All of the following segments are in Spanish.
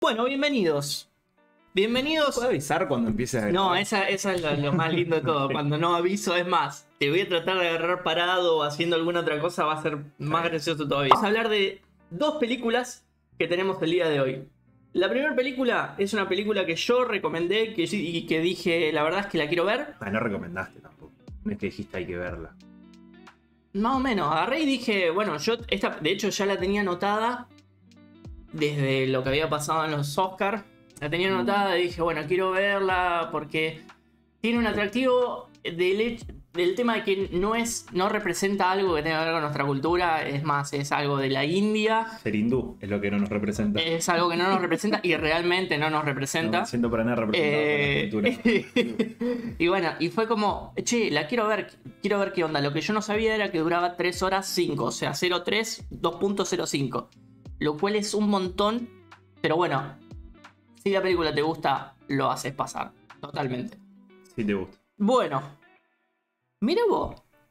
Bueno, bienvenidos. Bienvenidos. ¿Puedo avisar cuando empieces a No, grabar? esa es lo más lindo de todo. Cuando no aviso, es más, te voy a tratar de agarrar parado o haciendo alguna otra cosa, va a ser más gracioso todavía. Vamos a hablar de dos películas que tenemos el día de hoy. La primera película es una película que yo recomendé y que dije, la verdad es que la quiero ver. Ah, no recomendaste tampoco. No es que dijiste hay que verla. Más o menos, agarré y dije, bueno, yo esta, de hecho ya la tenía anotada desde lo que había pasado en los Oscars. La tenía anotada y dije, bueno, quiero verla porque tiene un atractivo del tema de que no representa algo que tenga que ver con nuestra cultura. Es más, es algo de la India. Ser hindú es lo que no nos representa. Es algo que no nos representa y realmente no nos representa. No me siento para nada representado por la cultura. Y bueno, y fue como, che, la quiero ver qué onda. Lo que yo no sabía era que duraba 3 horas 5, o sea, 03 2.05. Lo cual es un montón, pero bueno, si la película te gusta, lo haces pasar, totalmente. Sí te gusta. Bueno, mira vos.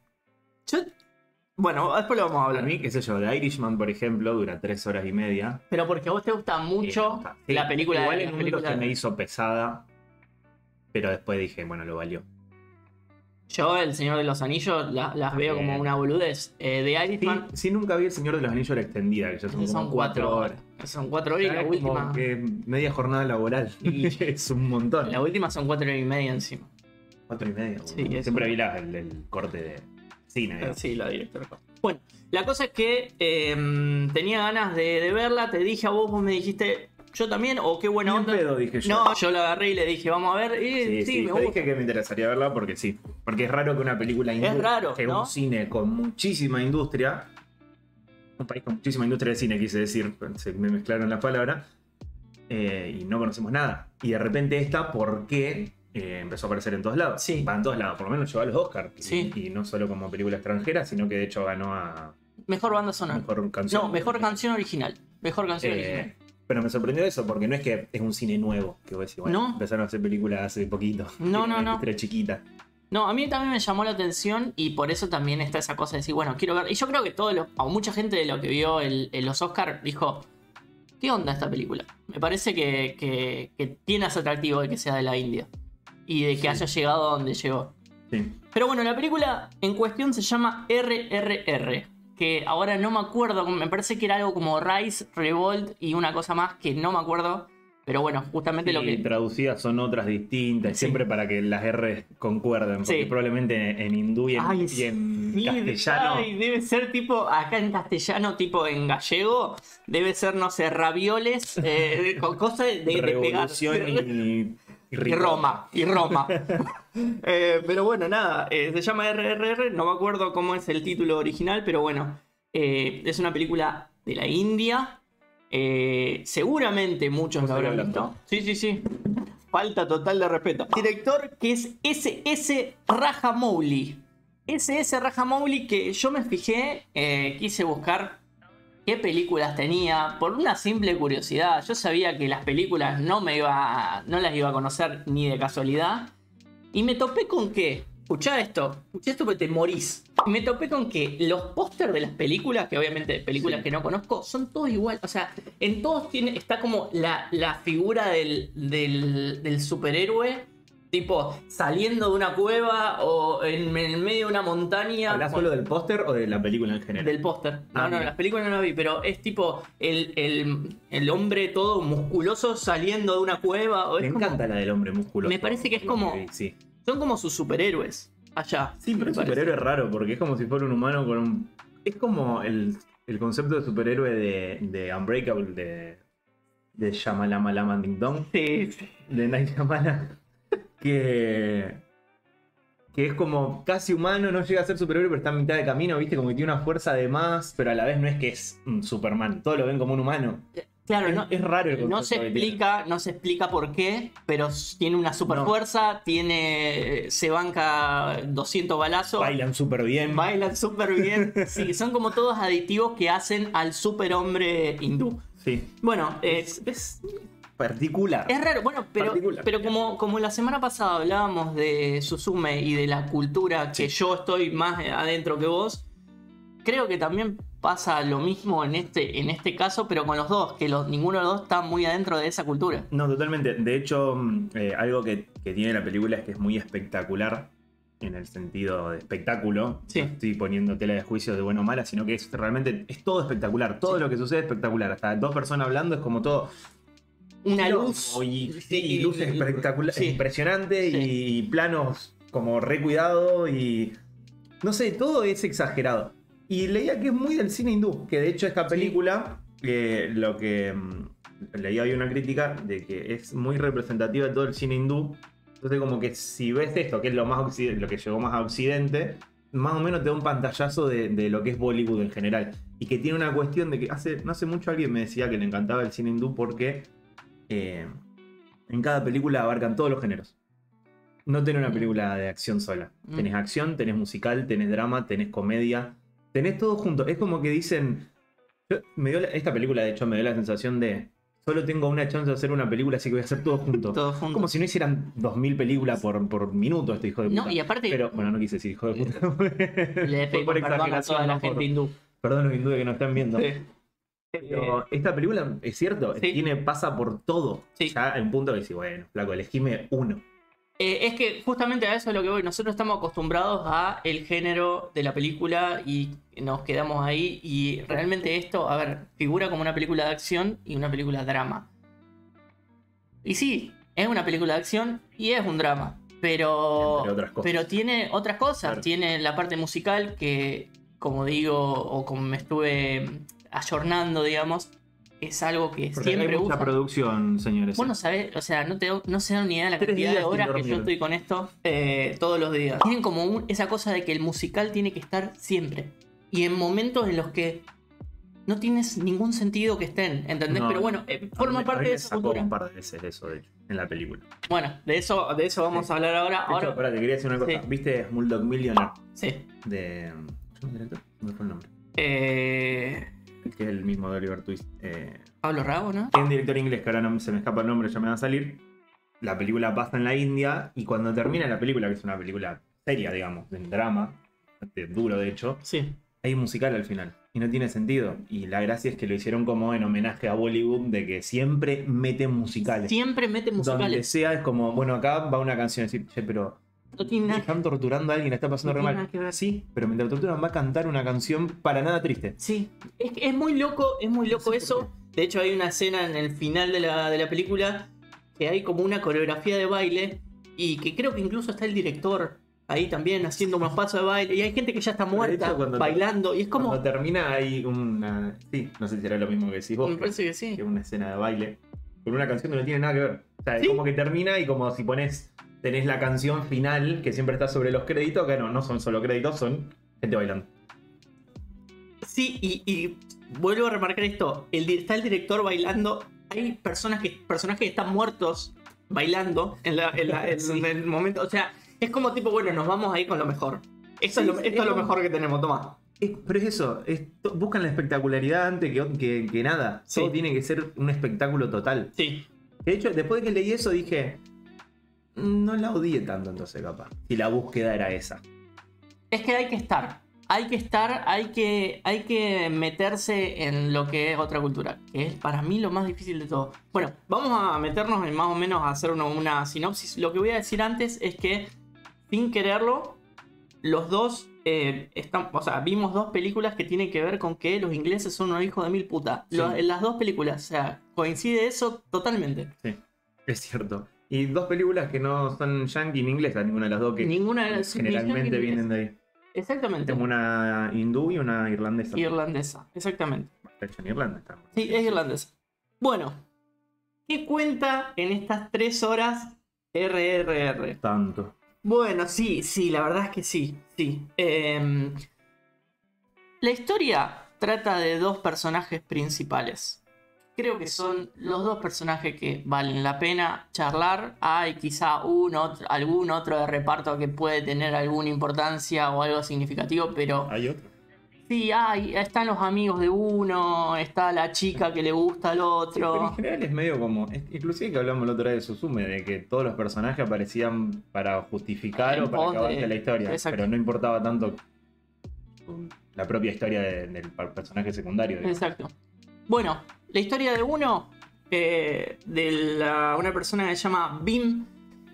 Bueno, después lo vamos a A hablar. mí, qué sé yo, The Irishman, por ejemplo, dura 3 horas y media. Pero porque a vos te gusta mucho Sí, la película. igual la en momentos película- que me hizo pesada, pero después dije, bueno, lo valió. Yo, El Señor de los Anillos, las veo como una boludez. The Irishman Sí, nunca vi El Señor de los Anillos la extendida, que ya son como 4 horas. Son 4 horas y Ya la es como última. que media jornada laboral. Es un montón. La última son 4 horas y media encima. 4 y media. Sí, boludo. es Siempre vi el corte de cine. digamos. Sí, la directora. Bueno, la cosa es que tenía ganas de verla. Te dije a vos, me dijiste, yo también, o qué buena Ni en onda. pedo, dije yo. No, yo la agarré y le dije, vamos a ver. Y sí, me te gusta. dije que me interesaría verla porque sí. Porque es raro que una película Es raro, que ¿no? un cine con muchísima industria, un país con muchísima industria de cine, quise decir, se me mezclaron las palabras, y no conocemos nada. Y de repente esta, ¿por qué empezó a aparecer en todos lados? Sí. Va en todos lados, por lo menos llegó a los Oscars. Sí. Y no solo como película extranjera, sino que de hecho ganó a Mejor banda sonora. mejor canción. No, mejor canción original. Mejor canción original. Pero me sorprendió eso, porque no es que es un cine nuevo, que vos decís, bueno, No. empezaron a hacer películas hace poquito. No, no, no. Industria chiquita. No, a mí también me llamó la atención y por eso también está esa cosa de decir, bueno, quiero ver. Y yo creo que o mucha gente de lo que vio los Oscars dijo, ¿qué onda esta película? Me parece que tiene ese atractivo de que sea de la India y de que haya llegado a donde llegó. Sí. Pero bueno, la película en cuestión se llama RRR, que ahora no me acuerdo, me parece que era algo como Rise, Revolt y una cosa más que no me acuerdo. Pero bueno, justamente lo que... traducidas son otras distintas, Sí. siempre para que las R concuerden, porque Sí. probablemente en hindú y en, Sí, castellano. ay, debe ser tipo, acá en castellano, tipo en gallego, debe ser, no sé, ravioles, con cosas de pegar. Revolución y Y Roma. Pero bueno, nada, se llama RRR, no me acuerdo cómo es el título original, pero bueno, es una película de la India. Seguramente muchos ¿Vos lo habrán sabés visto. Sí. Falta total de respeto. Director que es S.S. Rajamouli. S.S. Rajamouli, que yo me fijé, quise buscar qué películas tenía por una simple curiosidad. Yo sabía que las películas no las iba a conocer ni de casualidad. Y me topé con que, escuchá esto porque te morís. Me topé con que los pósters de las películas, que obviamente películas Sí. que no conozco, son todos igual. O sea, en todos está como la figura del superhéroe, tipo saliendo de una cueva o en el medio de una montaña. ¿Hablas solo del póster o de la película en general? Del póster. No, mira. las películas no las vi, pero es tipo el hombre todo musculoso saliendo de una cueva. O Me es como- encanta la del hombre musculoso. Me parece que es como- Sí, son como sus superhéroes allá. sí, pero me es parece. superhéroe raro, porque es como si fuera un humano con un... Es como el concepto de superhéroe de Unbreakable, de Shamalama Lama Ding Dong, Sí. de Night Shyamalan, que es como casi humano, no llega a ser superhéroe, pero está a mitad de camino, ¿viste? Como que tiene una fuerza de más, pero a la vez no es que es un Superman, todos lo ven como un humano. Claro, Es raro el no concepto que tiene. no se explica por qué, pero tiene una super fuerza, se banca 200 balazos. Bailan súper bien. Bailan súper bien. Sí, son como todos aditivos que hacen al superhombre hindú. Sí. Bueno, Es particular. es raro, bueno, Particular. pero como la semana pasada hablábamos de Suzume y de la cultura que Sí. yo estoy más adentro que vos, creo que también pasa lo mismo en este caso, pero con los dos, que ninguno de los dos está muy adentro de esa cultura. No, totalmente. De hecho, algo que tiene la película es que es muy espectacular en el sentido de espectáculo. Sí. No estoy poniendo tela de juicio de bueno o mala, sino que realmente es todo espectacular. Todo lo que sucede es espectacular. Hasta dos personas hablando es como todo. Una luz. Y luces espectaculares, sí. impresionantes, Sí. y planos como recuidado y. No sé, todo es exagerado. Y leía que es muy del cine hindú, que de hecho esta película, lo que leía había una crítica de que es muy representativa de todo el cine hindú. Entonces como que si ves esto, que es lo que llegó más a Occidente, más o menos te da un pantallazo de lo que es Bollywood en general. Y que tiene una cuestión de que no hace mucho alguien me decía que le encantaba el cine hindú porque en cada película abarcan todos los géneros. No tenés una película de acción sola. Tenés acción, tenés musical, tenés drama, tenés comedia. Tenés todo junto. Es como que dicen... esta película, de hecho, me dio la sensación de... Solo tengo una chance de hacer una película, así que voy a hacer todo junto. Todo junto. Como si no hicieran 2000 películas por minuto, este hijo de puta. No, y aparte... Pero, bueno, no quise decir hijo de puta. Le pedimos perdón a toda la gente hindú. Perdón los hindúes que nos están viendo. Sí. Pero esta película, es cierto, Sí. pasa por todo. Sí. Ya en un punto que decís, bueno, flaco, elegime uno. Es que justamente a eso es lo que voy. Nosotros estamos acostumbrados a el género de la película y nos quedamos ahí. Y realmente esto, a ver, figura como una película de acción y una película de drama. Y sí, es una película de acción y es un drama. Pero, Entre otras cosas. pero tiene otras cosas. Claro. Tiene la parte musical que, como digo, o como me estuve ayornando, digamos, es algo que Porque siempre hay mucha usa. se señores. Vos no sabés, o sea, no se dan ni idea de la 3 cantidad de días sin horas que dormir. yo estoy con esto todos los días. Tienen como esa cosa de que el musical tiene que estar siempre. Y en momentos en los que no tienes ningún sentido que estén, ¿entendés? No, Pero bueno, forma parte de esa sacó cultura. un par de veces eso, de hecho, en la película. Bueno, de eso vamos a hablar ahora. De hecho, Ahora, pará, te quería decir una cosa. Sí. ¿Viste Slumdog Millionaire? sí. De... ¿cómo se llama el director? No me fue el nombre. Que es el mismo de Oliver Twist. Pablo Rago, ¿no? Hay un director inglés que ahora no se me escapa el nombre, ya me va a salir. La película pasa en la India y cuando termina la película, que es una película seria, digamos, de drama, bastante duro de hecho, Sí. hay un musical al final y no tiene sentido. Y la gracia es que lo hicieron como en homenaje a Bollywood, de que siempre meten musicales. Siempre mete Donde musicales. sea es como, bueno, acá va una canción, decir, che, pero No tiene nada. están torturando a alguien, la está pasando No re tiene mal. nada que ver. Sí, pero mientras torturan va a cantar una canción para nada triste. Sí, es muy loco eso. De hecho, hay una escena en el final de la película que hay como una coreografía de baile y que creo que incluso está el director ahí también haciendo unos pasos de baile y hay gente que ya está muerta cuando bailando y es como... Cuando termina hay una... Sí, no sé si será lo mismo que decís vos. Me parece que sí. Que es una escena de baile con una canción que no tiene nada que ver. O sea, ¿Sí? es como que termina y como si tenés la canción final que siempre está sobre los créditos, que no son solo créditos, son gente bailando. Sí, y vuelvo a remarcar esto. Está el director bailando. Hay personajes que están muertos bailando en el momento. O sea, es como tipo, bueno, nos vamos a ir con lo mejor. Esto es lo mejor que tenemos, toma. Pero es eso, buscan la espectacularidad antes que nada. Sí. Todo tiene que ser un espectáculo total. Sí. De hecho, después de que leí eso dije, no la odié tanto entonces capaz. Si la búsqueda era esa. Es que hay que estar. Hay que meterse en lo que es otra cultura, que es para mí lo más difícil de todo. Bueno, vamos a meternos en más o menos a hacer una sinopsis. Lo que voy a decir antes es que, sin quererlo, los dos vimos dos películas que tienen que ver con que los ingleses son unos hijos de mil puta. Sí. En las dos películas, o sea, coincide eso totalmente. Sí, es cierto. Y dos películas que no son yankee ni inglesas, ninguna de las dos que Ninguna de las generalmente vienen de ahí. Exactamente. Tengo una hindú y una irlandesa. Irlandesa, exactamente. Está hecha en Irlanda. Está. Sí, es irlandesa. Bueno, ¿qué cuenta en estas 3 horas RRR? Tanto. Bueno, sí, la verdad es que sí. La historia trata de dos personajes principales. Creo que son los dos personajes que valen la pena charlar. Hay quizá algún otro de reparto que puede tener alguna importancia o algo significativo, pero ¿Hay otro? sí, están los amigos de uno, está la chica que le gusta al Pero otro. en general es medio como... Inclusive que hablamos la otra vez de Suzume, de que todos los personajes aparecían para justificar En o para pos de- acabarse la historia. exacto. Pero no importaba tanto la propia historia del personaje secundario. Digamos. Exacto. Bueno, la historia de uno, una persona que se llama Bim,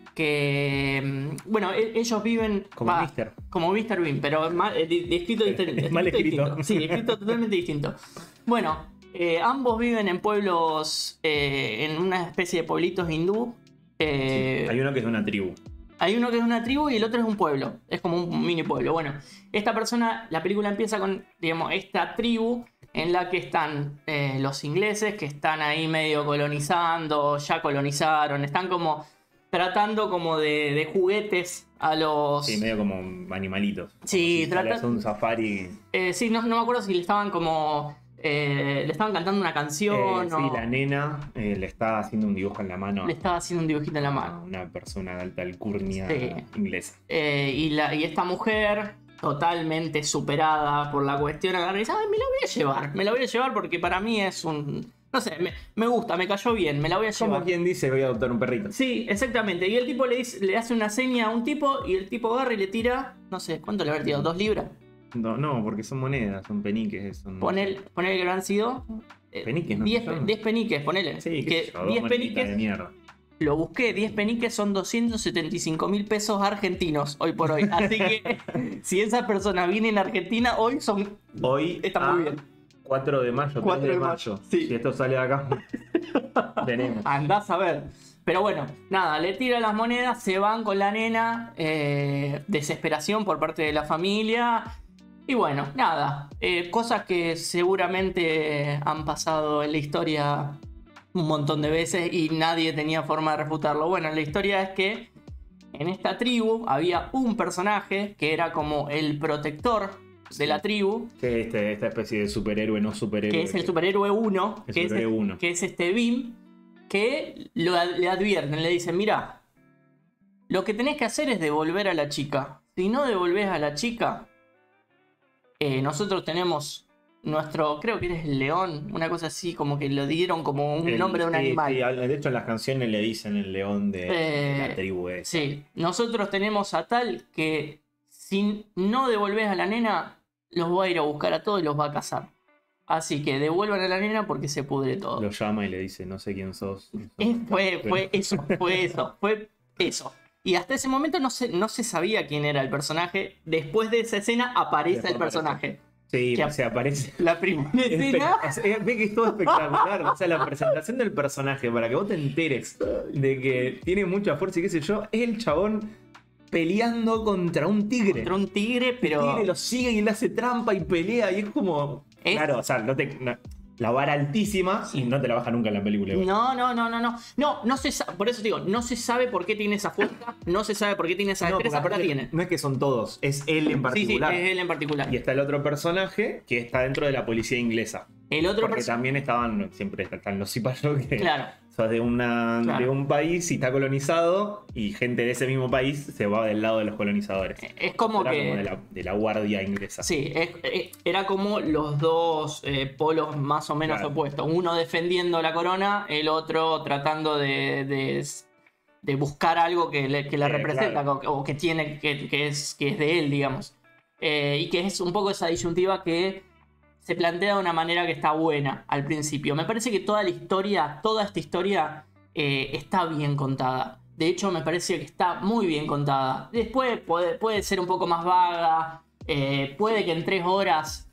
que, bueno, ellos viven... Como Mr. Como Mr. Bean, pero escrito diferente. Mal escrito. Distinto. Sí, escrito totalmente distinto. Bueno, ambos viven en pueblos, en una especie de pueblitos hindú. Sí, hay uno que es de una tribu. Hay uno que es una tribu y el otro es un pueblo. Es como un mini pueblo. Bueno, esta persona, la película empieza con, digamos, esta tribu en la que están los ingleses, que están ahí medio colonizando, ya colonizaron, están como tratando como de juguetes a los... Sí, medio como animalitos. Sí, como si un safari. Sí, no me acuerdo si le estaban como... le estaban cantando una canción Sí, la nena le estaba haciendo un dibujo en la mano. Le estaba haciendo un dibujito en la mano. A una persona de alta alcurnia inglesa. Y esta mujer, totalmente superada por la cuestión, agarra y dice, "Ay, me la voy a llevar porque para mí es un... No sé, me gusta, me cayó bien, me la voy a llevar". Como quien dice, voy a adoptar un perrito. Sí, exactamente. Y el tipo le hace una seña a un tipo y el tipo agarra y le tira, no sé, ¿cuánto le habrá tirado? ¿2 libras? No, porque son monedas, son peniques. Ponele que lo han sido... Peniques, ¿no? 10 peniques, ponele. Sí, que 10 10 peniques... de mierda. Lo busqué, 10 peniques son 275.000 pesos argentinos hoy por hoy. Así que si esas personas vienen a Argentina, hoy son... Está muy bien. 4 de mayo, 4 3 de de mayo. mayo. Sí. Si esto sale de acá, tenemos. Andás a ver. Pero bueno, nada, le tira las monedas, se van con la nena, desesperación por parte de la familia. Y bueno, nada, cosas que seguramente han pasado en la historia un montón de veces y nadie tenía forma de refutarlo. Bueno, la historia es que en esta tribu había un personaje que era como el protector de la tribu. Que esta especie de superhéroe, no superhéroe. Que es el superhéroe 1. Que es este Bim. Que le advierten, le dicen, mira, lo que tenés que hacer es devolver a la chica. Si no devolvés a la chica, nosotros tenemos nuestro, creo que eres el león, una cosa así, como que lo dieron como un nombre de un animal. Sí, de hecho en las canciones le dicen el león de la tribu esa. Sí, nosotros tenemos a tal que si no devolvés a la nena, los va a ir a buscar a todos y los va a cazar. Así que devuelvan a la nena porque se pudre todo. Lo llama y le dice, no sé quién sos. Fue eso. Y hasta ese momento no se sabía quién era el personaje. Después de esa escena aparece el personaje. Sí, se aparece. La primera escena. Ve que es todo espectacular. O sea, la presentación del personaje, para que vos te enteres de que tiene mucha fuerza y qué sé yo, es el chabón peleando contra un tigre. Contra un tigre, pero... El tigre lo sigue y le hace trampa y pelea y es como... Claro, o sea, la vara altísima y no te la baja nunca en la película. No se sabe, por eso digo, no se sabe por qué tiene esa fuerza, no se sabe por qué tiene esa destreza, pero la tiene. No es que son todos, es él en particular. Sí, es él en particular. Y está el otro personaje que está dentro de la policía inglesa. El otro porque también siempre están los cipayos que claro. de un país y está colonizado y gente de ese mismo país se va del lado de los colonizadores. Es como era que... como de la guardia inglesa. Sí, era como los dos polos más o menos opuestos. Uno defendiendo la corona, el otro tratando de buscar algo que la representa, claro. o que tiene, que es de él, digamos. Y que es un poco esa disyuntiva que se plantea de una manera que está buena al principio. Me parece que toda esta historia está bien contada. De hecho, me parece que está muy bien contada. Después puede ser un poco más vaga. Puede que en 3 horas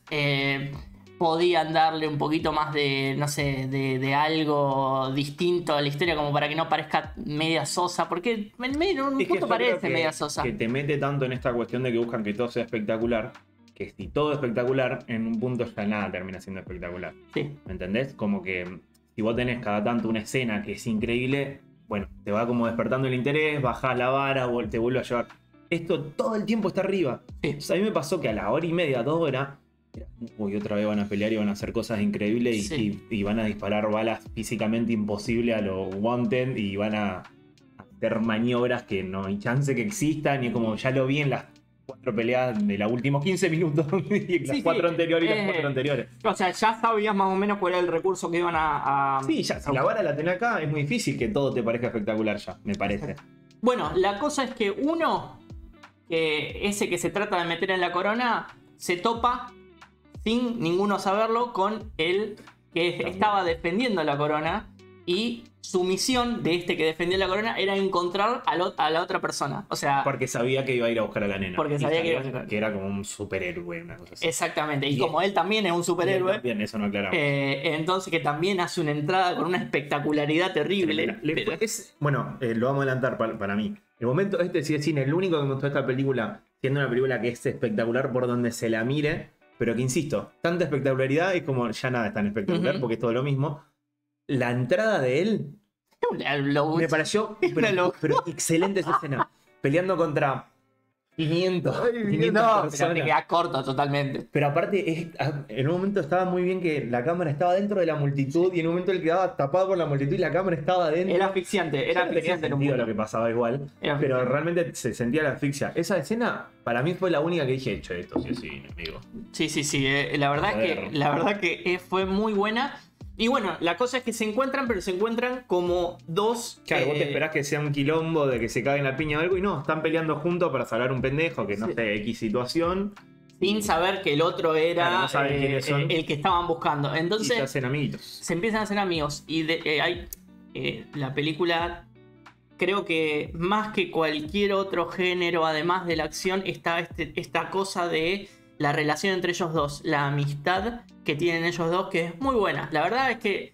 podían darle un poquito más de, no sé, de algo distinto a la historia, como para que no parezca media sosa. Porque en un punto parece media sosa. Que te mete tanto en esta cuestión de que buscan que todo sea espectacular, que si todo es espectacular, en un punto ya nada termina siendo espectacular. Sí. ¿Me entendés? Como que si vos tenés cada tanto una escena que es increíble, bueno, te va como despertando el interés, bajás la vara, te vuelve a llevar. Esto todo el tiempo está arriba. Sí. O sea, a mí me pasó que a la hora y media, 2 horas, uy, otra vez van a pelear y van a hacer cosas increíbles y van a disparar balas físicamente imposibles a lo Wanted y van a hacer maniobras que no hay chance que existan. Y es como ya lo vi en las 4 peleas de los últimos 15 minutos y las 4 anteriores y las 4 anteriores. O sea, ya sabías más o menos cuál era el recurso que iban a... Sí, ya, si la vara la tenés acá, es muy difícil que todo te parezca espectacular ya, me parece. Bueno, la cosa es que ese que se trata de meter en la corona, se topa sin ninguno saberlo, con el que estaba defendiendo la corona. Y su misión de este que defendía la corona era encontrar a la otra persona. O sea, Porque sabía que iba a ir a buscar a la nena. Porque sabía que iba a buscar. Que era como un superhéroe, una cosa así. Exactamente. Y como él también es un superhéroe. Bien, eso no aclaramos. Entonces que también hace una entrada con una espectacularidad terrible. Bueno, lo vamos a adelantar para mí. El momento este sí es cine. El único que me gustó de esta película, siendo una película que es espectacular por donde se la mire, pero que insisto, tanta espectacularidad y como ya nada es tan espectacular porque es todo lo mismo. La entrada de él me pareció pero excelente esa escena. Peleando contra 500 No, personas. pero te queda corto totalmente. Pero aparte, en un momento estaba muy bien que la cámara estaba dentro de la multitud y en un momento él quedaba tapado por la multitud y la cámara estaba dentro. Era asfixiante, Ya no tenía sentido lo que pasaba igual, pero realmente se sentía la asfixia. Esa escena para mí fue la única que dije, che, esto sí es cine, amigo. Sí. La verdad que fue muy buena. Y bueno, la cosa es que se encuentran, pero se encuentran como dos... Claro, vos te esperás que sea un quilombo de que se caguen la piña o algo y no, están peleando juntos para salvar un pendejo que no sé, X situación. Sin saber que el otro era Claro, no saben quiénes son. el que estaban buscando. Entonces Y se hacen amiguitos. se empiezan a hacer amigos. Y la película, creo que más que cualquier otro género, además de la acción, está esta cosa de la relación entre ellos dos, la amistad que tienen ellos dos, que es muy buena. La verdad es que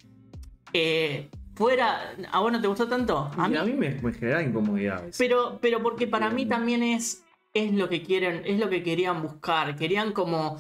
¿a vos no te gustó tanto? A mí me genera incomodidad. Pero porque para mí también es lo que quieren, es lo que querían buscar. Querían como...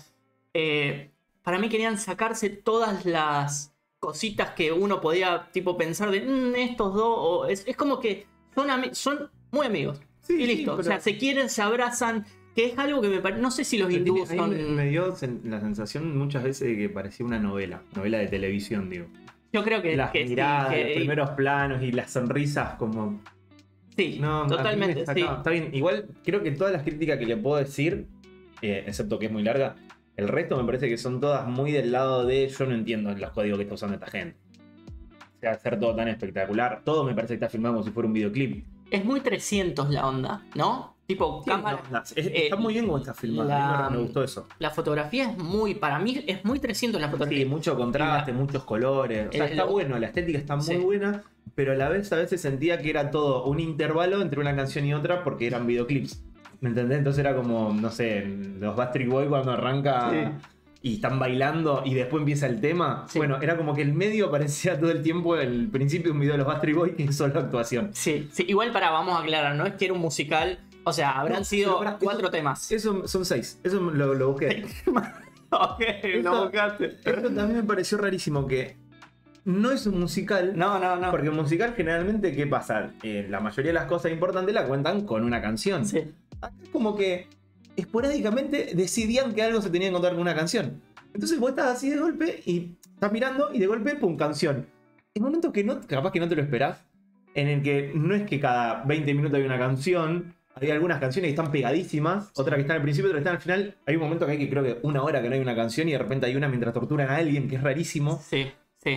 para mí querían sacarse todas las cositas que uno podía tipo pensar de estos dos. Es como que son muy amigos. Sí, y listo. pero... O sea, se quieren, se abrazan. Que es algo que me parece... No sé si los hindúes son... Me dio la sensación muchas veces de que parecía una novela de televisión, digo. Yo creo que... Las miradas, los primeros planos y las sonrisas como... Sí, no, totalmente, sí. Está bien, igual creo que todas las críticas que le puedo decir, excepto que es muy larga, el resto me parece que son todas muy del lado de yo no entiendo los códigos que está usando esta gente. O sea, hacer todo tan espectacular, todo me parece que está filmado como si fuera un videoclip. Es muy 300 la onda, ¿no? Tipo, sí, cámara... está muy bien como está filmado, me gustó eso. La fotografía es muy, para mí es muy 300 la fotografía. Sí, mucho contraste, muchos colores, o sea, está bueno, la estética está muy buena, pero a veces sentía que era todo un intervalo entre una canción y otra porque eran videoclips. ¿Me entendés? Entonces era como, no sé, los Backstreet Boys cuando arranca y están bailando y después empieza el tema. Sí. Bueno, era como que el medio parecía todo el tiempo el principio de un video de los Backstreet Boys que es solo actuación. Sí, igual vamos a aclarar, no es que era un musical, o sea, habrán sido 4 temas. Eso son 6, eso lo busqué. Ok, lo buscaste. Esto también me pareció rarísimo que no es un musical. No. Porque un musical generalmente, ¿qué pasa? La mayoría de las cosas importantes la cuentan con una canción. Sí. Acá es como que esporádicamente decidían que algo se tenía que contar con una canción. Entonces vos estás así de golpe y estás mirando y de golpe, pum, canción. En momentos que capaz que no te lo esperás, en el que no es que cada 20 minutos hay una canción, hay algunas canciones que están pegadísimas, otras que están al principio, otras que están al final. Hay un momento que hay que creo que 1 hora que no hay una canción y de repente hay una mientras torturan a alguien, que es rarísimo. Sí.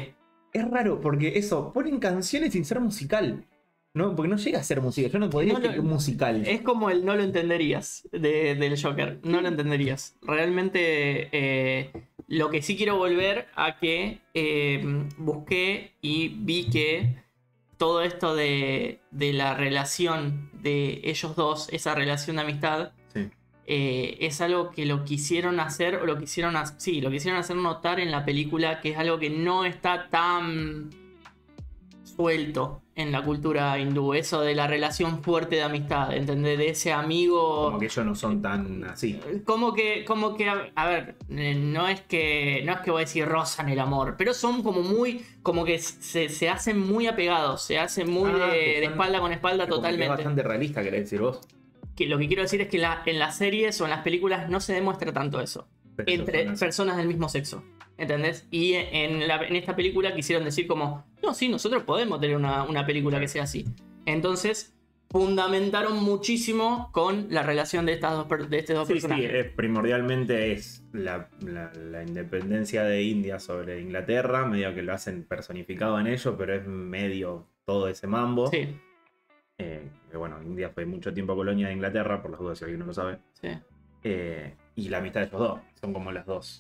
Es raro porque eso, ponen canciones sin ser musical. ¿No? Porque no llega a ser música. Yo no podría decir musical. Es como el no lo entenderías del Joker. No lo entenderías. Realmente lo que sí quiero volver a que busqué y vi que todo esto de la relación de ellos dos, esa relación de amistad, es algo que lo quisieron hacer, o lo quisieron hacer notar en la película, que es algo que no está tan suelto en la cultura hindú, eso de la relación fuerte de amistad, ¿entendés? De ese amigo... Como que ellos no son tan así. Como que a ver, no es que voy a decir rozan el amor, pero son como muy, como que se hacen muy apegados, se hacen muy de espalda con espalda totalmente. Es bastante realista, querés decir vos. Que lo que quiero decir es que en las series o en las películas no se demuestra tanto eso. Entre personas del mismo sexo. ¿Entendés? Y en esta película quisieron decir como, no, sí, nosotros podemos tener una película que sea así. Entonces, fundamentaron muchísimo con la relación de estos dos personajes. Sí, primordialmente es la independencia de India sobre Inglaterra, medio que lo hacen personificado en ello, pero es medio todo ese mambo. Sí. Que bueno, India fue mucho tiempo colonia de Inglaterra, por las dudas si alguien no lo sabe. Sí. Y la amistad de ellos dos, son como las dos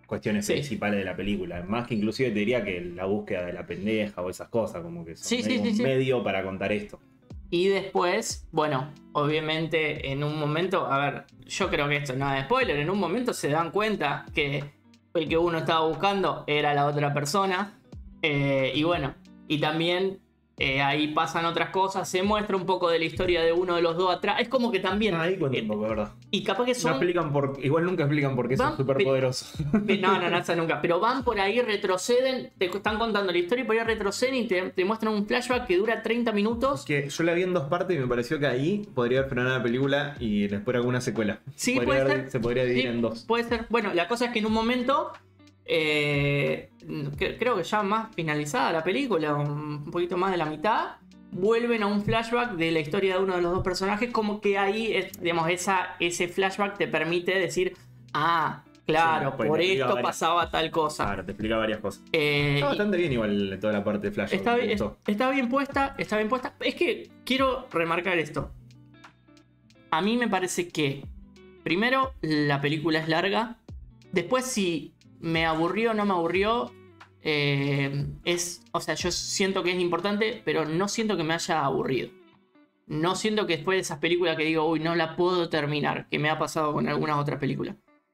cuestiones Sí. principales de la película. Más que inclusive te diría que la búsqueda de la pendeja o esas cosas, como que son Sí, sí, medio sí, un sí. medio para contar esto. Y después, bueno, obviamente en un momento, a ver, yo creo que esto no es nada de spoiler, en un momento se dan cuenta que el que uno estaba buscando era la otra persona. Y bueno, y también ahí pasan otras cosas, se muestra un poco de la historia de uno de los dos atrás. Es como que también... Ahí cuento un poco, de verdad. y capaz que No son... explican igual nunca explican por qué son Van- súper poderosos. No, eso nunca. Pero van por ahí, retroceden, te están contando la historia y por ahí retroceden y te muestran un flashback que dura 30 minutos. Que yo la vi en 2 partes y me pareció que ahí podría haber frenado la película y después alguna secuela. Sí, puede ser. Se podría dividir Sí, en 2. puede ser. Bueno, la cosa es que en un momento, creo que ya más finalizada la película, un poquito más de la mitad, vuelven a un flashback de la historia de uno de los dos personajes, como que ahí, digamos, ese flashback te permite decir, ah, claro, Sí, pues por te explica esto varias- pasaba tal cosa. Claro, te explica varias cosas. Eh, Está y- bastante bien igual toda la parte de Flash. Está me bien, gustó. está bien puesta, está bien puesta. Es que quiero remarcar esto. A mí me parece que, primero, la película es larga. Después, si me aburrió o no me aburrió, o sea, yo siento que es importante, pero no siento que me haya aburrido. No siento que después de esas películas que digo, uy, no la puedo terminar, que me ha pasado con algunas otras películas.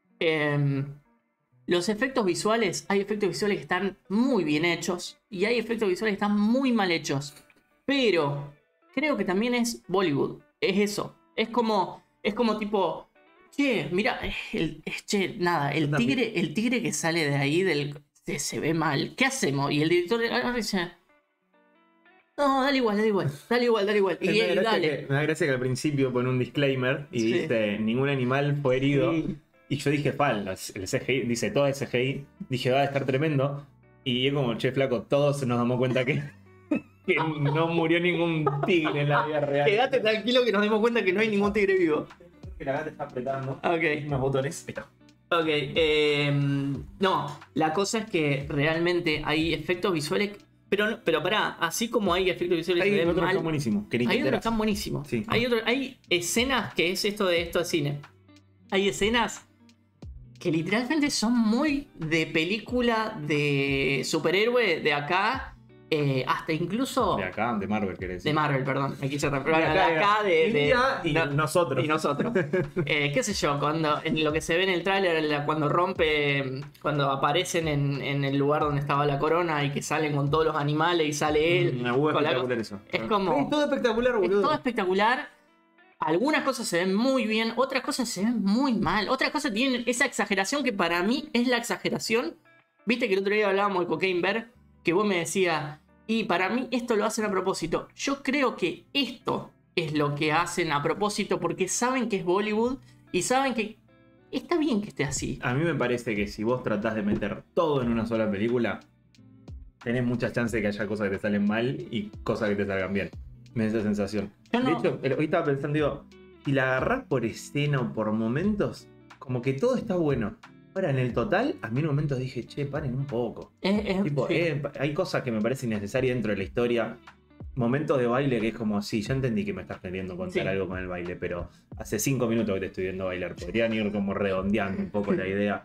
Los efectos visuales, hay efectos visuales que están muy bien hechos y hay efectos visuales que están muy mal hechos. Pero creo que también es Bollywood, es eso. Es como tipo, che, mira, che, nada, el tigre que sale de ahí se ve mal. ¿Qué hacemos? Y el director dice, no, dale igual. Y Me da gracia dale. me da gracia que al principio pone un disclaimer y Sí. dice ningún animal fue herido. Sí. Y yo dije, el CGI, dice todo es CGI. Dije, va a estar tremendo. Y es como, che, flaco, todos nos damos cuenta que no murió ningún tigre en la vida real. Quédate tranquilo que nos demos cuenta que no hay ningún tigre vivo. Que la gata está apretando Ok. unos botones. Ahí está. Ok, no, la cosa es que realmente hay efectos visuales, pero pará, así como hay efectos visuales que Hay se ven otros que mal, están buenísimos. Que ni te hay otros que enterás. están buenísimos. Sí. Hay escenas que es esto de cine. Hay escenas que literalmente son muy de película de superhéroe de acá, hasta incluso De acá, de Marvel, querés decir. de Marvel, perdón, me quise referir De de acá de India y no, nosotros. y nosotros. Qué sé yo, en lo que se ve en el tráiler, cuando aparecen en el lugar donde estaba la corona y que salen con todos los animales y sale él. Una hueá con la- espectacular eso. es como- Es todo espectacular, Es boludo. todo espectacular. Algunas cosas se ven muy bien, otras cosas se ven muy mal. Otras cosas tienen esa exageración que para mí es la exageración. Viste que el otro día hablábamos de Cocaine Bear, que vos me decías, y para mí esto lo hacen a propósito. Yo creo que esto es lo que hacen a propósito porque saben que es Bollywood y saben que está bien que esté así. A mí me parece que si vos tratás de meter todo en una sola película, tenés muchas chances de que haya cosas que te salen mal y cosas que te salgan bien. Me da esa sensación. Yo no- De hecho, hoy estaba pensando, digo, si la agarrás por escena o por momentos, como que todo está bueno. Ahora, en el total, a mí en momentos dije, che, paren un poco. Tipo, Sí. hay cosas que me parecen innecesarias dentro de la historia. Momentos de baile que es como, sí, ya entendí que me estás queriendo contar Sí. algo con el baile, pero hace 5 minutos que te estoy viendo bailar. Podrían ir como redondeando un poco la idea.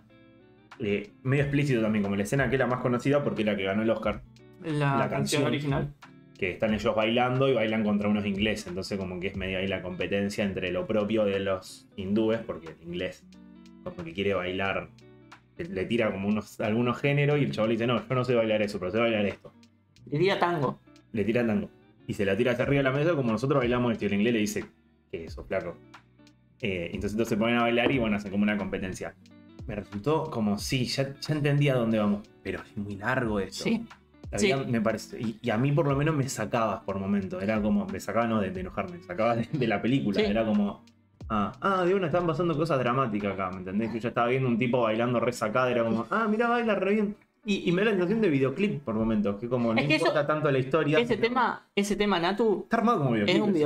Medio explícito también, como la escena que es la más conocida porque es la que ganó el Oscar. La la canción canción. original. Que están ellos bailando y bailan contra unos ingleses. Entonces como que es medio ahí la competencia entre lo propio de los hindúes, porque el inglés como que quiere bailar, le tira como algunos géneros y el chaval le dice, no, yo no sé bailar eso, pero sé bailar esto. Diría tango. Le tira tango. Y se la tira hacia arriba de la mesa como nosotros bailamos esto. Y el inglés le dice, ¿qué es eso, flaco? Entonces todos se ponen a bailar y bueno, hacen como una competencia. Me resultó como, sí, ya entendía a dónde vamos, pero es muy largo esto. Sí. La Sí. verdad, me parece. Y a mí por lo menos me sacabas por momentos. Era como, me sacaba no de enojarme, me sacaba de la película. Sí. Era como, de una están pasando cosas dramáticas acá, ¿me entendés? Que yo estaba viendo un tipo bailando re sacada, era como, mirá, baila re bien. Y me da la sensación de videoclip por momentos, que como no Es que importa tanto la historia. Ese pero tema, Natu, está armado como videoclip. es un videoclip.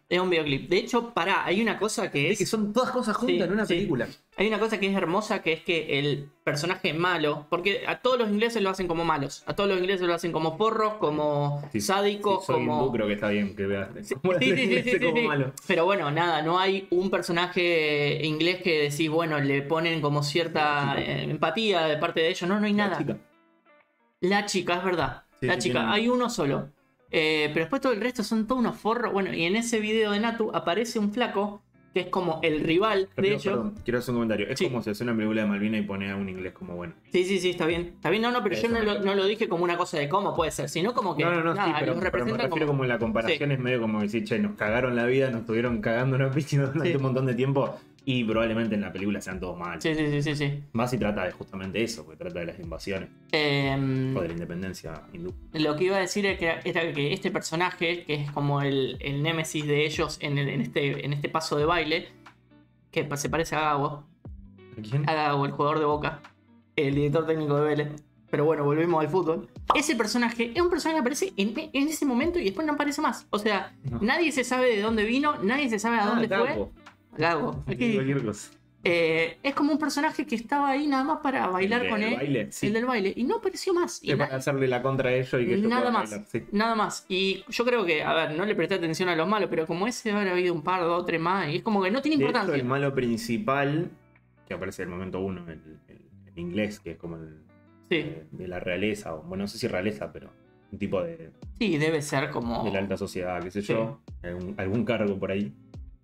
Es un videoclip. De hecho, pará, hay una cosa que Es que es... son todas cosas juntas en una sí. película. Hay una cosa que es hermosa, que es que el personaje malo, porque a todos los ingleses lo hacen como malos, a todos los ingleses lo hacen como porros, como sádicos, soy como... hindú, creo que está bien que veas Sí, como sí, sí, sí, sí, como sí. malo. Pero bueno, nada, no hay un personaje inglés que decís, bueno, le ponen como cierta empatía de parte de ellos. No, no hay nada. Chica. La chica, es verdad. Sí, La sí, chica, tiene- hay uno solo. Pero después todo el resto son todos unos forros. Bueno, y en ese video de Natu aparece un flaco que es como el rival de ellos. Perdón, quiero hacer un comentario. Es Sí. como si hace una película de Malvinas y pone a un inglés como bueno. Sí, sí, sí, está bien. Está bien, no, pero Eso, yo no lo dije como una cosa de cómo puede ser, sino como que No, nada, sí, pero los me representan refiero como en la comparación es medio como decir, che, nos cagaron la vida, nos estuvieron cagando una piscina durante Sí. un montón de tiempo y probablemente en la película sean todos mal. Sí, sí, sí, sí, sí. Más si trata de justamente eso, porque trata de las invasiones o de la independencia hindú. Lo que iba a decir era que este personaje, que es como el némesis de ellos en este paso de baile, que se parece a Gago, ¿A quién? Gago, el jugador de Boca, el director técnico de Vélez. Pero bueno, volvemos al fútbol. Ese personaje es un personaje que aparece en ese momento y después no aparece más. O sea, No. nadie se sabe de dónde vino, nadie se sabe a dónde Gago. fue. Gago. Aquí. Cualquier cosa. Es como un personaje que estaba ahí nada más para bailar El con del él. baile, sí. El del baile. Y no apareció más. Y Es para hacerle la contra a ellos y que ellos nada puedan más. bailar, sí. Nada más. Y yo creo que, a ver, no le presté atención a los malos, pero como ese habrá habido un par, dos, tres más. Y es como que no tiene De hecho, importancia. el malo principal, que aparece en el momento 1, el inglés, que es como el Sí, de la realeza, o bueno, no sé si realeza, pero un tipo de sí, debe ser como. la alta sociedad, qué sé yo, algún cargo por ahí.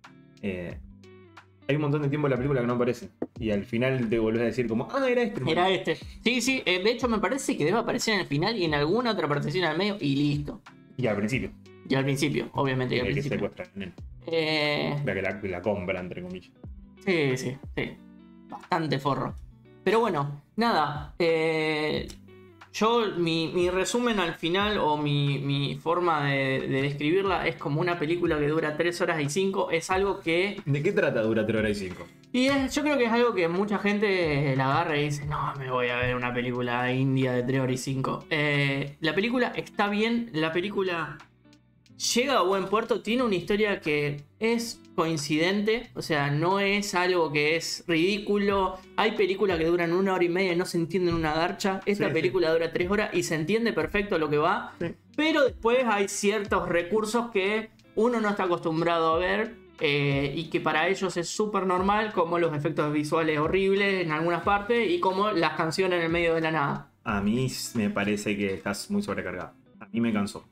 Hay un montón de tiempo en la película que no aparece. Y al final te volvés a decir como, era este. Era este. Sí, sí. De hecho, me parece que debe aparecer en el final y en alguna otra participación al medio y listo. Y al principio, Y al principio, obviamente. Y al el que principio. secuestra al nene. Eh, La que la compra, entre comillas. Sí, sí, sí. Bastante forro. Pero bueno, nada. Yo, mi resumen al final, o mi forma de describirla, es como una película que dura 3 horas y 5. Es algo que. ¿De qué trata Dura 3 horas y 5? Yo creo que es algo que mucha gente la agarra y dice: no, me voy a ver una película india de 3 horas y 5. La película está bien. La película llega a buen puerto. Tiene una historia que es coincidente, o sea, no es algo que es ridículo. Hay películas que duran 1 hora y media y no se entienden una garcha. Esta Sí, película dura 3 horas y se entiende perfecto lo que va. Sí. Pero después hay ciertos recursos que uno no está acostumbrado a ver y que para ellos es súper normal, como los efectos visuales horribles en algunas partes y como las canciones en el medio de la nada. A mí me parece que estás muy sobrecargado. A mí me cansó.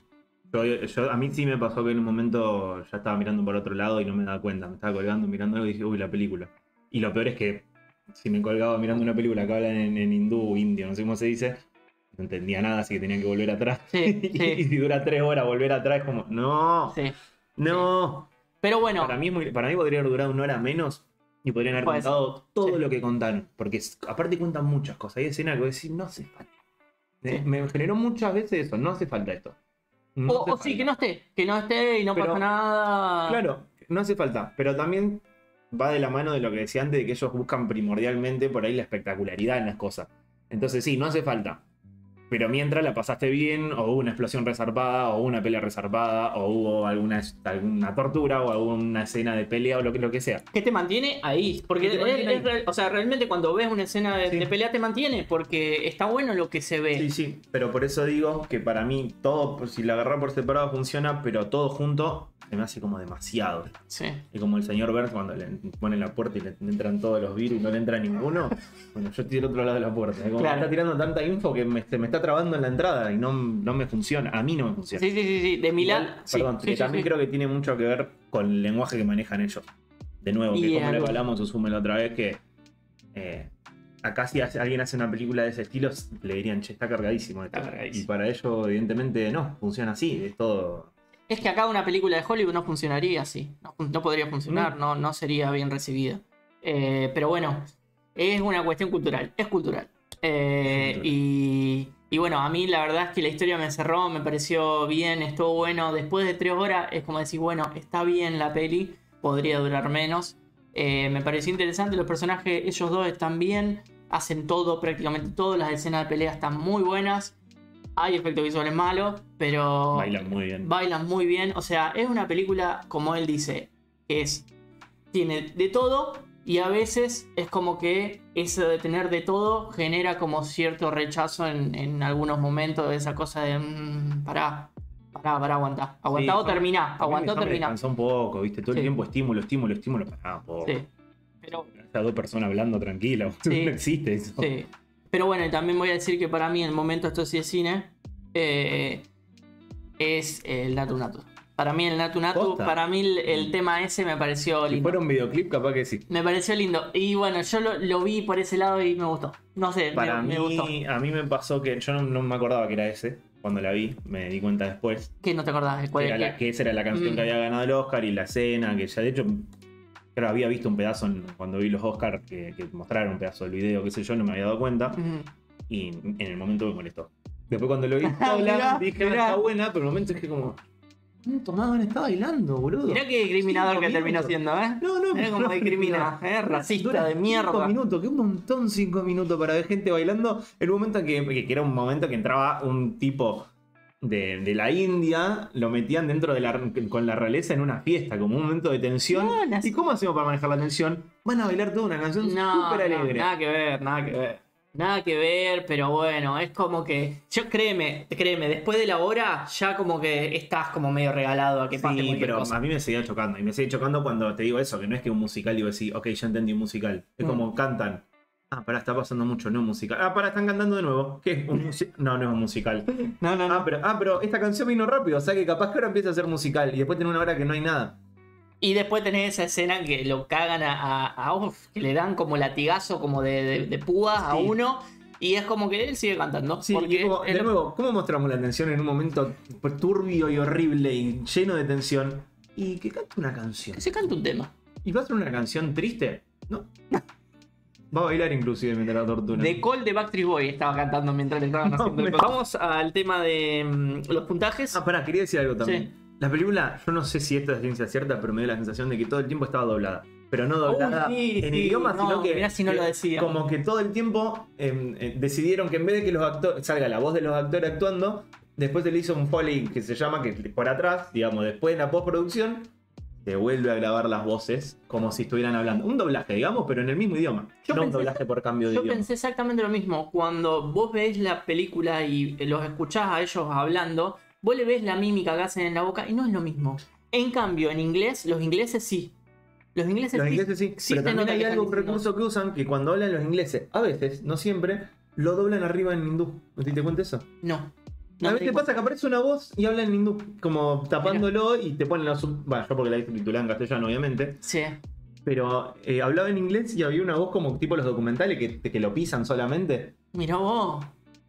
A mí sí me pasó que en un momento ya estaba mirando por otro lado y no me daba cuenta. Me estaba colgando, mirando algo y dije, uy, la película. Y lo peor es que si me colgaba mirando una película que hablan en hindú o indio, no sé cómo se dice, no entendía nada, así que tenía que volver atrás. Sí, y sí. si dura 3 horas volver atrás es como, no, Sí. no. Pero bueno, Para mí podría haber durado 1 hora menos y podrían haber Puede ser. contado todo Sí. lo que contaron. Porque aparte cuentan muchas cosas. Hay escenas que voy a decir, no hace falta. Sí. Me generó muchas veces eso, no hace falta esto. No hace o sí, falta. que no esté y no Pero, pasa nada. Claro, no hace falta. Pero también va de la mano de lo que decía antes, de que ellos buscan primordialmente por ahí la espectacularidad en las cosas. Entonces sí, no hace falta. Pero mientras la pasaste bien, o hubo una explosión resarpada, o hubo una pelea resarpada, o hubo alguna tortura, o alguna escena de pelea, o lo que sea. Que te mantiene ahí. Porque Que te mantiene ahí. o sea, realmente cuando ves una escena Sí. de pelea te mantiene. Porque está bueno lo que se ve. Sí, sí, pero por eso digo que para mí todo, pues, si la agarrar por separado funciona, pero todo junto se me hace como demasiado. Sí. Y como el señor Burns cuando le ponen la puerta y le entran todos los virus y no le entra ninguno, bueno, yo estoy del otro lado de la puerta. Como Claro. me está tirando tanta info que me está trabando en la entrada y no me funciona. A mí no me funciona. Sí, sí, sí, sí. De Milán. Igual, Sí, perdón, sí, que sí, también sí. creo que tiene mucho que ver con el lenguaje que manejan ellos. De nuevo, Y que es como le algo- hablamos, Susume la otra vez, que acá si alguien hace una película de ese estilo, le dirían, che, está cargadísimo esto. Está cargadísimo. Y para ellos, evidentemente, no, funciona así, es todo. Es que acá una película de Hollywood no funcionaría así. No podría funcionar, no sería bien recibida. Pero bueno, es una cuestión cultural. Es cultural. Y bueno, a mí la verdad es que la historia me cerró, me pareció bien, estuvo bueno. Después de 3 horas es como decir, bueno, está bien la peli, podría durar menos. Me pareció interesante, los personajes, ellos dos están bien, hacen todo, prácticamente todo. Las escenas de pelea están muy buenas. Hay efectos visuales malos, pero Bailan muy bien. bailan muy bien. O sea, es una película, como él dice, tiene de todo y a veces es como que eso de tener de todo genera como cierto rechazo en algunos momentos de esa cosa de pará, aguantá. Aguantá o terminá, aguantá o Me terminá. cansó un poco, ¿viste? Todo el tiempo estímulo. Pará, poco. Sí, pero Estas dos personas hablando tranquila. Sí. No existe eso. sí. Pero bueno, y también voy a decir que para mí el momento esto sí es cine es el Natu Natu. Para mí el Natu Natu, ¿Posta? para mí el tema ese me pareció Si lindo. fuera un videoclip, capaz que sí. Me pareció lindo. Y bueno, yo lo vi por ese lado y me gustó. No sé, Para me gustó. a mí me pasó que yo no me acordaba que era ese. Cuando la vi, me di cuenta después. ¿Qué no te acordás de cuál es? Que esa era la canción que había ganado el Oscar y la escena, que ya de hecho creo había visto un pedazo cuando vi los Oscars que mostraron un pedazo del video, qué sé yo, no me había dado cuenta. Y en el momento me molestó. Después cuando lo vi sola, dije, está buena, pero en el momento dije como, Tomás está bailando, boludo. Mirá qué discriminador que terminó siendo, ¿eh? No, Mirá cómo discrimina, racista Dura de mierda. 5 minutos, que un montón 5 minutos para ver gente bailando. El momento que era un momento que entraba un tipo de la India, lo metían dentro con la realeza en una fiesta, como un momento de tensión. ¿Y cómo hacemos para manejar la tensión? Van a bailar toda una canción súper alegre. Nada que ver. Nada que ver, pero bueno, es como que. Yo créeme, después de la hora, ya como que estás como medio regalado a que pase Sí, cualquier pero cosa. a mí me seguía chocando. Y me sigue chocando cuando te digo eso, que no es que un musical digo así, ok, ya entendí un musical. Es como cantan. Ah, pará, está pasando mucho, no un musical. Ah, pará, están cantando de nuevo. ¿Qué es? No, no es un musical. No. Pero esta canción vino rápido, o sea que capaz que ahora empieza a ser musical y después tiene una hora que no hay nada. Y después tenés esa escena que lo cagan que le dan como latigazo, como de púas a uno. Y es como que él sigue cantando. Sí, porque y como, de nuevo, ¿cómo mostramos la tensión en un momento pues, turbio y horrible y lleno de tensión? Y que cante una canción. que se canta un tema. ¿Y va a ser una canción triste? No. Va a bailar inclusive mientras la tortura. The Call de Backstreet Boy estaba cantando mientras le estaban haciendo el Vamos al tema de los puntajes. Ah, pará, quería decir algo también. Sí. La película, yo no sé si esto es ciencia cierta, pero me dio la sensación de que todo el tiempo estaba doblada. Pero no doblada en idioma, no, sino que, mirá si no lo decía. como que todo el tiempo decidieron que en vez de que los actores salga la voz de los actores actuando, después se le hizo un foley que se llama, que por atrás, digamos, después de la postproducción, se vuelve a grabar las voces como si estuvieran hablando. Un doblaje, digamos, pero en el mismo idioma. Un doblaje por cambio de Yo idioma. pensé exactamente lo mismo. Cuando vos ves la película y los escuchás a ellos hablando, vos le ves la mímica que hacen en la boca y no es lo mismo. En cambio, en inglés, los ingleses sí. Los ingleses sí, sí pero se también nota hay que algo, están un recurso que usan que cuando hablan los ingleses, a veces, no siempre, lo doblan arriba en hindú. ¿No te cuenta eso? No. A veces pasa que aparece una voz y habla en hindú, como tapándolo y te ponen los Bueno, yo porque la vi subtitulada en castellano, obviamente. Sí. Pero hablaba en inglés y había una voz como tipo los documentales que lo pisan solamente. Mirá vos.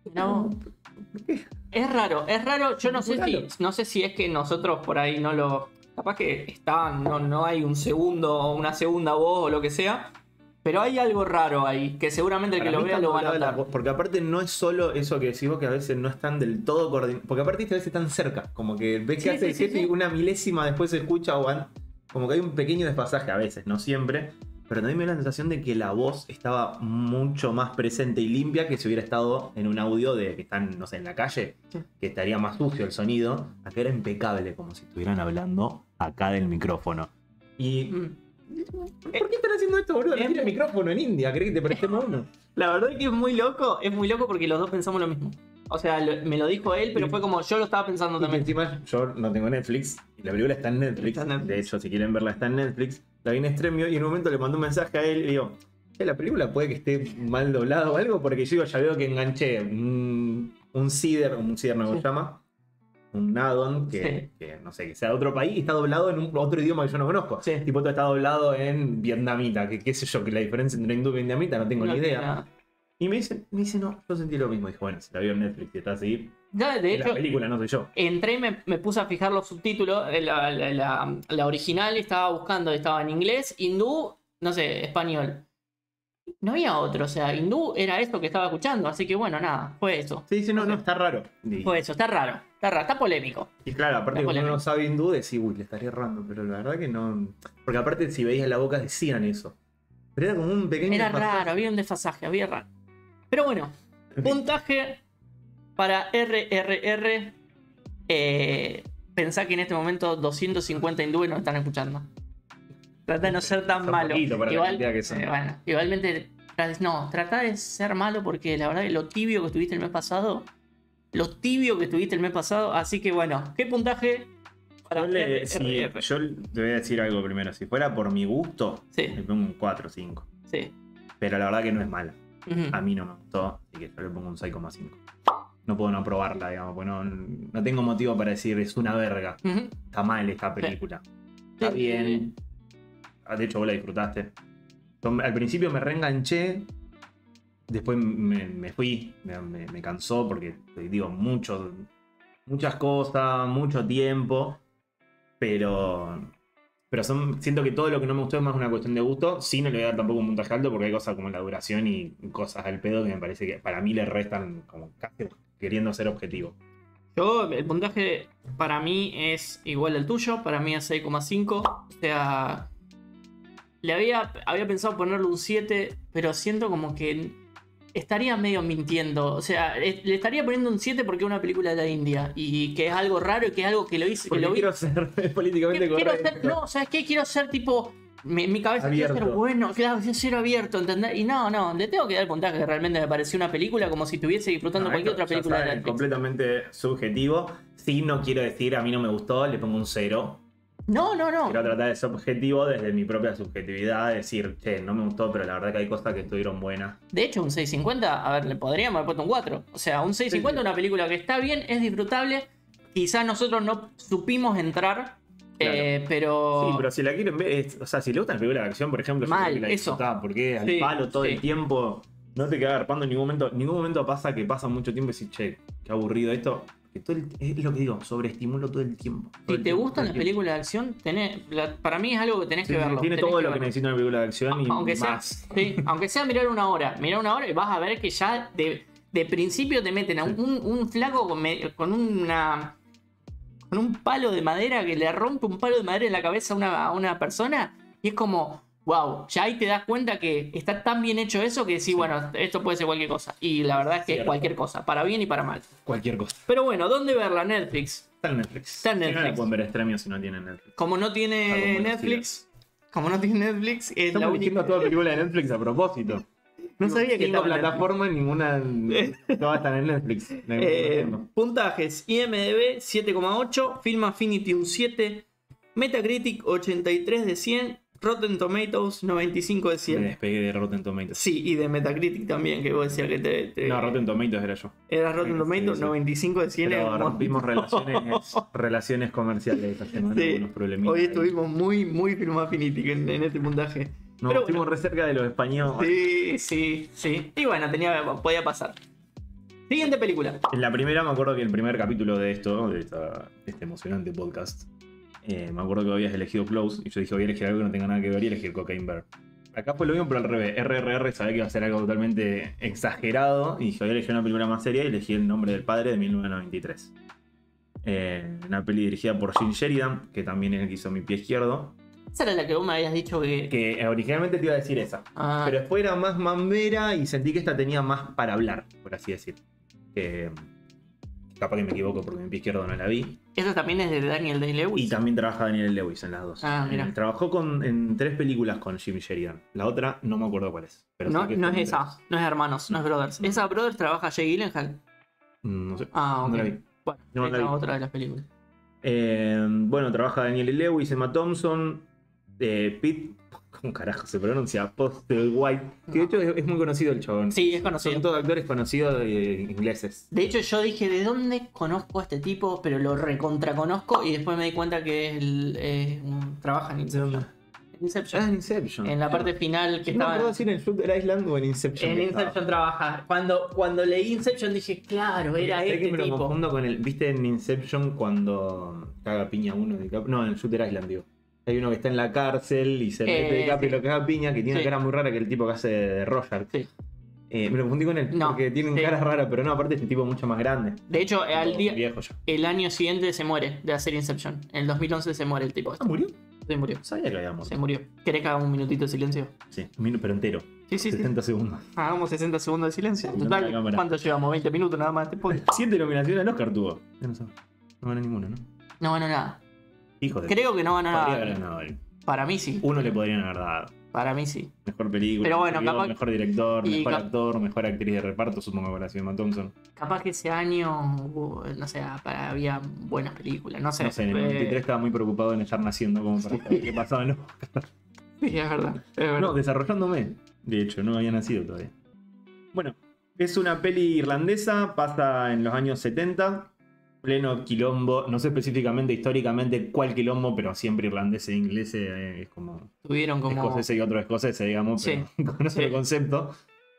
Es raro. Yo no sé si es que nosotros por ahí no lo. Capaz que no hay una segunda voz o lo que sea. Pero hay algo raro ahí, que seguramente el que lo vea lo va a notar. Porque aparte no es solo eso que decís vos, que a veces no están del todo coordinados. Porque aparte a veces están cerca. Como que ves que hace el jefe y una milésima después se escucha o van. Como que hay un pequeño desfasaje a veces, no siempre. Pero también me da la sensación de que la voz estaba mucho más presente y limpia que si hubiera estado en un audio de que están, no sé, en la calle, que estaría más sucio el sonido. Acá era impecable, como si estuvieran hablando acá del micrófono. Y... ¿Por qué están haciendo esto, boludo? No tiene micrófono en India, ¿crees que te prestemos uno? La verdad es que es muy loco porque los dos pensamos lo mismo. O sea, me lo dijo él, pero fue como yo lo estaba pensando también. Encima yo no tengo Netflix y la película está en Netflix. De hecho, si quieren verla está en Netflix. La vi en Extremio y en un momento le mandé un mensaje a él y le digo, la película puede que esté mal doblada o algo, porque yo ya veo que enganché un cider no se llama, un add-on que no sé, que sea de otro país y está doblado en otro idioma que yo no conozco. Tipo, todo está doblado en vietnamita, que qué sé yo, que la diferencia entre hindú y vietnamita no tengo ni idea. Y me dice, no, yo sentí lo mismo. Dije, bueno, si la vio en Netflix y está así, de hecho, la película no soy yo. Entré y me puse a fijar los subtítulos. La original estaba buscando, estaba en inglés, hindú, no sé, español. No había otro, o sea, hindú era esto que estaba escuchando, así que bueno, nada, fue eso. Sí, no, está raro. Fue eso, está raro, está polémico. Y claro, aparte cuando uno no sabe hindú, decís, uy, le estaría errando, pero la verdad que no. Porque aparte, si veías la boca, decían eso. Pero era como un pequeño. Era raro, había un desfasaje, había raro. Pero bueno, puntaje Para RRR, pensá que en este momento 250 hindúes nos están escuchando. Trata de no ser tan malo. Bueno, igualmente, no, trata de ser malo porque la verdad que lo tibio que estuviste el mes pasado. Así que bueno, ¿qué puntaje? Yo te voy a decir algo primero. Si fuera por mi gusto, sí, le pongo un 4 o 5. Sí. Pero la verdad que no es mala. A mí no me gustó, así que yo le pongo un 6,5. No puedo no aprobarla, digamos, porque no tengo motivo para decir es una verga. Está mal esta película. Sí. Está bien. De hecho, vos la disfrutaste. Al principio me reenganché. Después me fui. Me cansó porque, digo, muchas cosas, mucho tiempo. Pero siento que todo lo que no me gustó es más una cuestión de gusto. Sí, no le voy a dar tampoco un puntaje alto porque hay cosas como la duración y cosas al pedo que me parece que para mí le restan como casi queriendo ser objetivo. Yo, el puntaje para mí es igual al tuyo. Para mí es 6,5. O sea, le había pensado ponerle un 7, pero siento como que estaría medio mintiendo. O sea, le estaría poniendo un 7 porque es una película de la India y que es algo raro y que es algo que lo hice. Porque quiero ser políticamente correcto. No, ¿sabes qué? Quiero ser tipo. Mi cabeza quiero ser bueno, claro, quiero ser abierto, ¿entendés? Y no, le tengo que dar el puntaje que realmente me pareció una película como si estuviese disfrutando cualquier otra película de Netflix. Completamente subjetivo. Sí, no quiero decir a mí no me gustó, le pongo un 0. No. Quiero tratar de ser objetivo desde mi propia subjetividad, decir, che, no me gustó, pero la verdad que hay cosas que estuvieron buenas. De hecho, un 6.50, a ver, le podríamos haber puesto un 4. O sea, un 6.50 es una película que está bien, es disfrutable. Quizás nosotros no supimos entrar, claro. Pero... Sí, pero si la quieren ver, o sea, si le gusta la película de acción, por ejemplo, yo creo que la disfrutaba, porque al palo todo el tiempo, no te queda agarpando en ningún momento pasa que pasa mucho tiempo y decís, che, qué aburrido esto. Es lo que digo, sobreestimulo todo el tiempo. Si te gustan las películas de acción, para mí es algo que tenés que verlo. Tiene todo lo que necesita una película de acción y aunque más. Aunque sea mirar una hora y vas a ver que ya de principio te meten a un flaco con un palo de madera que le rompe un palo de madera en la cabeza a una persona y es como... Wow, ya ahí te das cuenta que está tan bien hecho eso que sí, bueno, esto puede ser cualquier cosa. Y la verdad es que cualquier cosa, para bien y para mal. Cualquier cosa. Pero bueno, ¿dónde verla? Netflix. Está en Netflix. Está en Netflix. No la pueden ver extremio si no tienen Netflix. Como no tiene Netflix, es la única. Toda película de Netflix a propósito. No sabía que esta plataforma ninguna no va a estar en Netflix. Puntajes: IMDb 7,8, Film Affinity un 7, Metacritic 83 de 100. Rotten Tomatoes 95 de 100. Me despegué de Rotten Tomatoes. Sí, y de Metacritic también, que vos decías que No, Rotten Tomatoes era yo. Era Rotten Tomatoes, 95 de 100. Pero rompimos relaciones comerciales esta semana, unos problemitas. Hoy estuvimos muy Film Affinity en este puntaje. Pero estuvimos re cerca de los españoles. Sí. Y bueno, podía pasar. Siguiente película. En la primera me acuerdo que el primer capítulo de este emocionante podcast, me acuerdo que habías elegido Close y yo dije voy a elegir algo que no tenga nada que ver y elegí Cocaine Bear. Acá fue lo mismo pero al revés. RRR sabía que iba a ser algo totalmente exagerado y dije voy a elegir una película más seria y elegí El nombre del padre de 1993. Una peli dirigida por Jim Sheridan, que también es el que hizo Mi pie izquierdo. Esa era la que vos me habías dicho que originalmente te iba a decir esa. Pero después era más mambera y sentí que esta tenía más para hablar, por así decir. Capaz que me equivoco porque Mi pie izquierdo no la vi. Esa también es de Daniel Day-Lewis. Y también trabaja Daniel Lewis en las dos. Mira. Trabajó en 3 películas con Jim Sheridan. La otra no me acuerdo cuál es. Pero no es esa, no es Hermanos, no es Brothers. Esa Brothers trabaja Jake Gyllenhaal. No sé. Ok. No la vi. Bueno, no esa es otra de las películas. Bueno, trabaja Daniel Lewis, Emma Thompson, Pete. ¿Cómo carajo se pronuncia? Postlethwaite. Que de hecho es muy conocido el chabón. Sí, es conocido. Son todos actores conocidos ingleses. De hecho, yo dije, ¿de dónde conozco a este tipo? Pero lo recontraconozco y después me di cuenta que trabaja en Inception. En Inception. En la parte final que estaba... No puedo decir en Shooter Island o en Inception. En Inception trabaja. Cuando leí Inception dije, claro, era este que me tipo. Lo confundo con el... ¿Viste en Inception cuando caga piña uno? No, en Shooter Island, digo. Hay uno que está en la cárcel y se mete de capa y lo caga piña, que tiene una cara muy rara que el tipo que hace de Roger. Sí. Me lo confundí con él, porque tiene cara rara, pero no, aparte es un tipo mucho más grande. De hecho, el año siguiente se muere de hacer Inception. En el 2011 se muere el tipo. ¿Murió? Se murió. Sabía que había muerto. Se murió. ¿Querés que hagamos un minutito de silencio? Sí, un minuto, pero entero. Sí, sí, 60 segundos. Hagamos 60 segundos de silencio. Sí, no Total, te la cámara. ¿cuánto llevamos? 20 minutos nada más. 7 nominaciones al Oscar tuvo. Ya no sé. No ganó ninguno, ¿no? No ganó nada. Hijo de... Creo que no ganó Podría nada. haber ganado él. Para mí sí. Uno le podrían haber dado. Para mí sí. Mejor película, Pero bueno, mejor guión, capaz- mejor director, y mejor cap- actor, mejor actriz de reparto, supongo que habrá sido Emma Thompson. Capaz que ese año, no sé, había buenas películas. No sé. No sé, en el 93 estaba muy preocupado en estar naciendo como para saber qué pasaba, ¿no? Sí, es verdad. Es verdad. No, desarrollándome. De hecho, no había nacido todavía. Bueno, es una peli irlandesa, pasa en los años 70, pleno quilombo, no sé específicamente históricamente cuál quilombo, pero siempre irlandés e inglés es como Tuvieron como. escocés y otro escocés, digamos, Sí, pero con otro sí. concepto.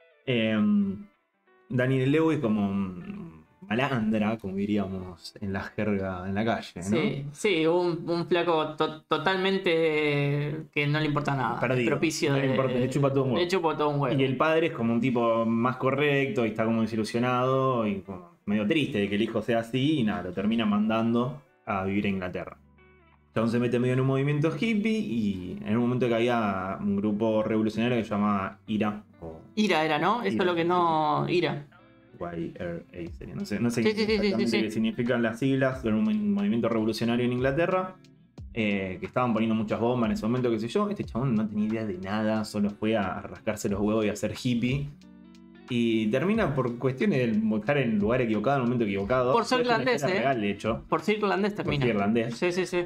Daniel Lewis como malandra, como diríamos en la jerga, en la calle, ¿no? Sí, sí, un flaco totalmente que no le importa nada. Perdido. Propicio No le de. importa, le chupa todo un huevo. Le chupa todo un huevo. Y el padre es como un tipo más correcto y está como desilusionado y como medio triste de que el hijo sea así y nada, lo termina mandando a vivir a Inglaterra. Entonces se mete medio en un movimiento hippie y en un momento que había un grupo revolucionario que se llamaba IRA o Ira era, ¿no? Eso Ira, es lo que no. Ira. YRA sería, no sé Sí, sí, sí, exactamente sí. qué significan las siglas, pero un movimiento revolucionario en Inglaterra que estaban poniendo muchas bombas en ese momento, qué sé yo. Este chabón no tenía idea de nada, solo fue a rascarse los huevos y a ser hippie. Y termina por cuestiones de estar en el lugar equivocado, en el momento equivocado. Por ser Es una irlandés, historia ¿eh? real, de hecho. Por ser irlandés Por termina. ser irlandés. Sí, sí, sí.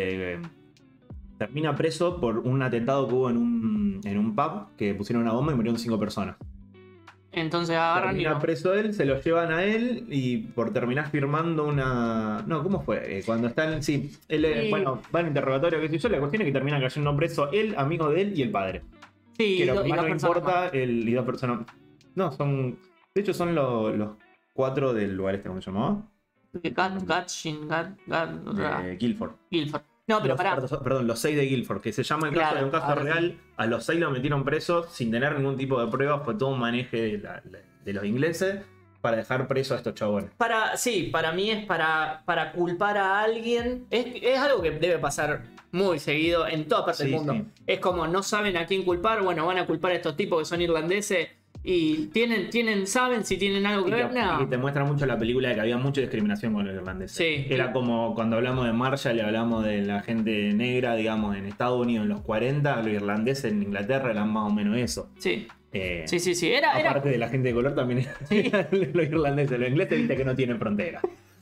Termina preso por un atentado que hubo en un pub que pusieron una bomba y murieron 5 personas. Entonces agarran y. Termina preso él, se lo llevan a él y por terminar firmando una... No, ¿cómo fue? Cuando están... Sí, él, Sí. bueno, va al interrogatorio, qué sé yo, la cuestión es que termina cayendo preso él, amigo de él y el padre. Sí, Que lo y que más dos no personas importa, y dos personas... No, son... De hecho son los 4 del lugar este, ¿cómo se llamaba? más. Gatchin, Guilford. Guilford. No, pero pará. Perdón, los 6 de Guilford, que se llama el caso Claro, de un caso ahora real. sí. A los 6 los metieron presos sin tener ningún tipo de pruebas. Fue todo un maneje de los ingleses para dejar preso a estos chabones. Para mí es para culpar a alguien. Es algo que debe pasar muy seguido en toda parte Sí, del mundo. sí. Es como no saben a quién culpar, bueno, van a culpar a estos tipos que son irlandeses y saben si tienen algo Y que ver. que No. te muestra mucho la película de que había mucha discriminación con los irlandeses. Sí. Era como cuando hablamos de Marshall y hablamos de la gente negra, digamos, en Estados Unidos en los 40, los irlandeses en Inglaterra eran más o menos eso. Sí, Eh, sí. Era, Aparte de la gente de color también eran los irlandeses. Los ingleses viste que no tienen frontera.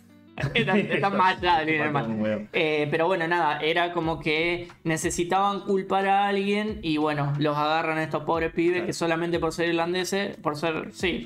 están más allá de línea Falta un normal. huevo. Pero bueno, nada, era como que necesitaban culpar a alguien y bueno, los agarran a estos pobres pibes Claro. que solamente por ser irlandeses, por ser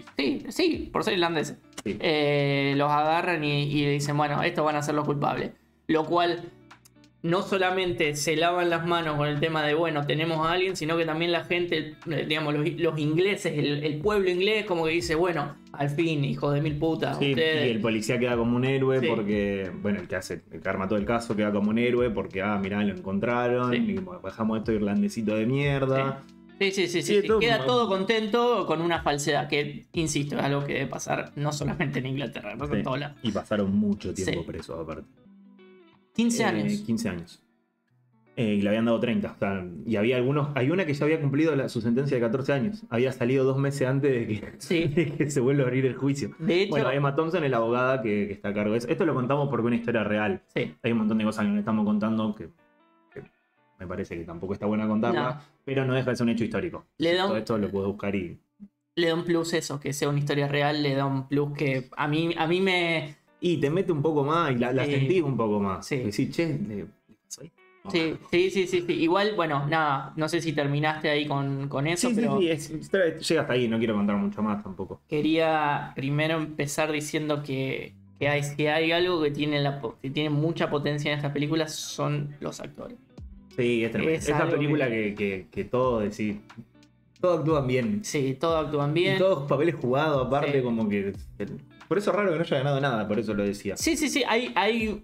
irlandeses, Sí. los agarran y le dicen, bueno, estos van a ser los culpables. Lo cual no solamente se lavan las manos con el tema de, bueno, tenemos a alguien, sino que también la gente, digamos, los ingleses, el pueblo inglés, como que dice, bueno, al fin, hijos de mil putas, Sí, ustedes. y el policía queda como un héroe Sí. porque, bueno, el que arma todo el caso queda como un héroe porque, mirá, lo encontraron, Sí. y como dejamos esto irlandesito de mierda. Sí. Sí, todo- Queda todo contento con una falsedad, que, insisto, es algo que debe pasar no solamente en Inglaterra, pasa en Sí. todos lados. Y pasaron mucho tiempo Sí. presos aparte. 15 años. 15 años. Y le habían dado 30. O sea, y había hay una que ya había cumplido su sentencia de 14 años. Había salido 2 meses antes de que, Sí. de que se vuelva a abrir el juicio. De hecho, Bueno, Emma Thompson es la abogada que está a cargo de eso. Esto lo contamos porque es una historia real. sí. Hay un montón de cosas que no le estamos contando que me parece que tampoco está buena contarla, No. pero no deja de ser un hecho histórico. Le da un- Todo esto lo puedes buscar y... Le da un plus eso, que sea una historia real, le da un plus que a mí me... Y te mete un poco más y la Sí. sentís un poco más. Sí. Decís, che, ¿le pasó esto? Sí. Igual, bueno, nada, no sé si terminaste ahí con eso, pero llega hasta ahí, no quiero contar mucho más tampoco. quería primero empezar diciendo que si hay algo que que tiene mucha potencia en esta película son los actores. Sí, es tremendo. Es Esa algo película que todos decís, todos actúan bien. Sí, todos actúan bien. Y todos papeles jugados, aparte, Sí. como que. Por eso es raro que no haya ganado nada, por eso lo decía. Sí, hay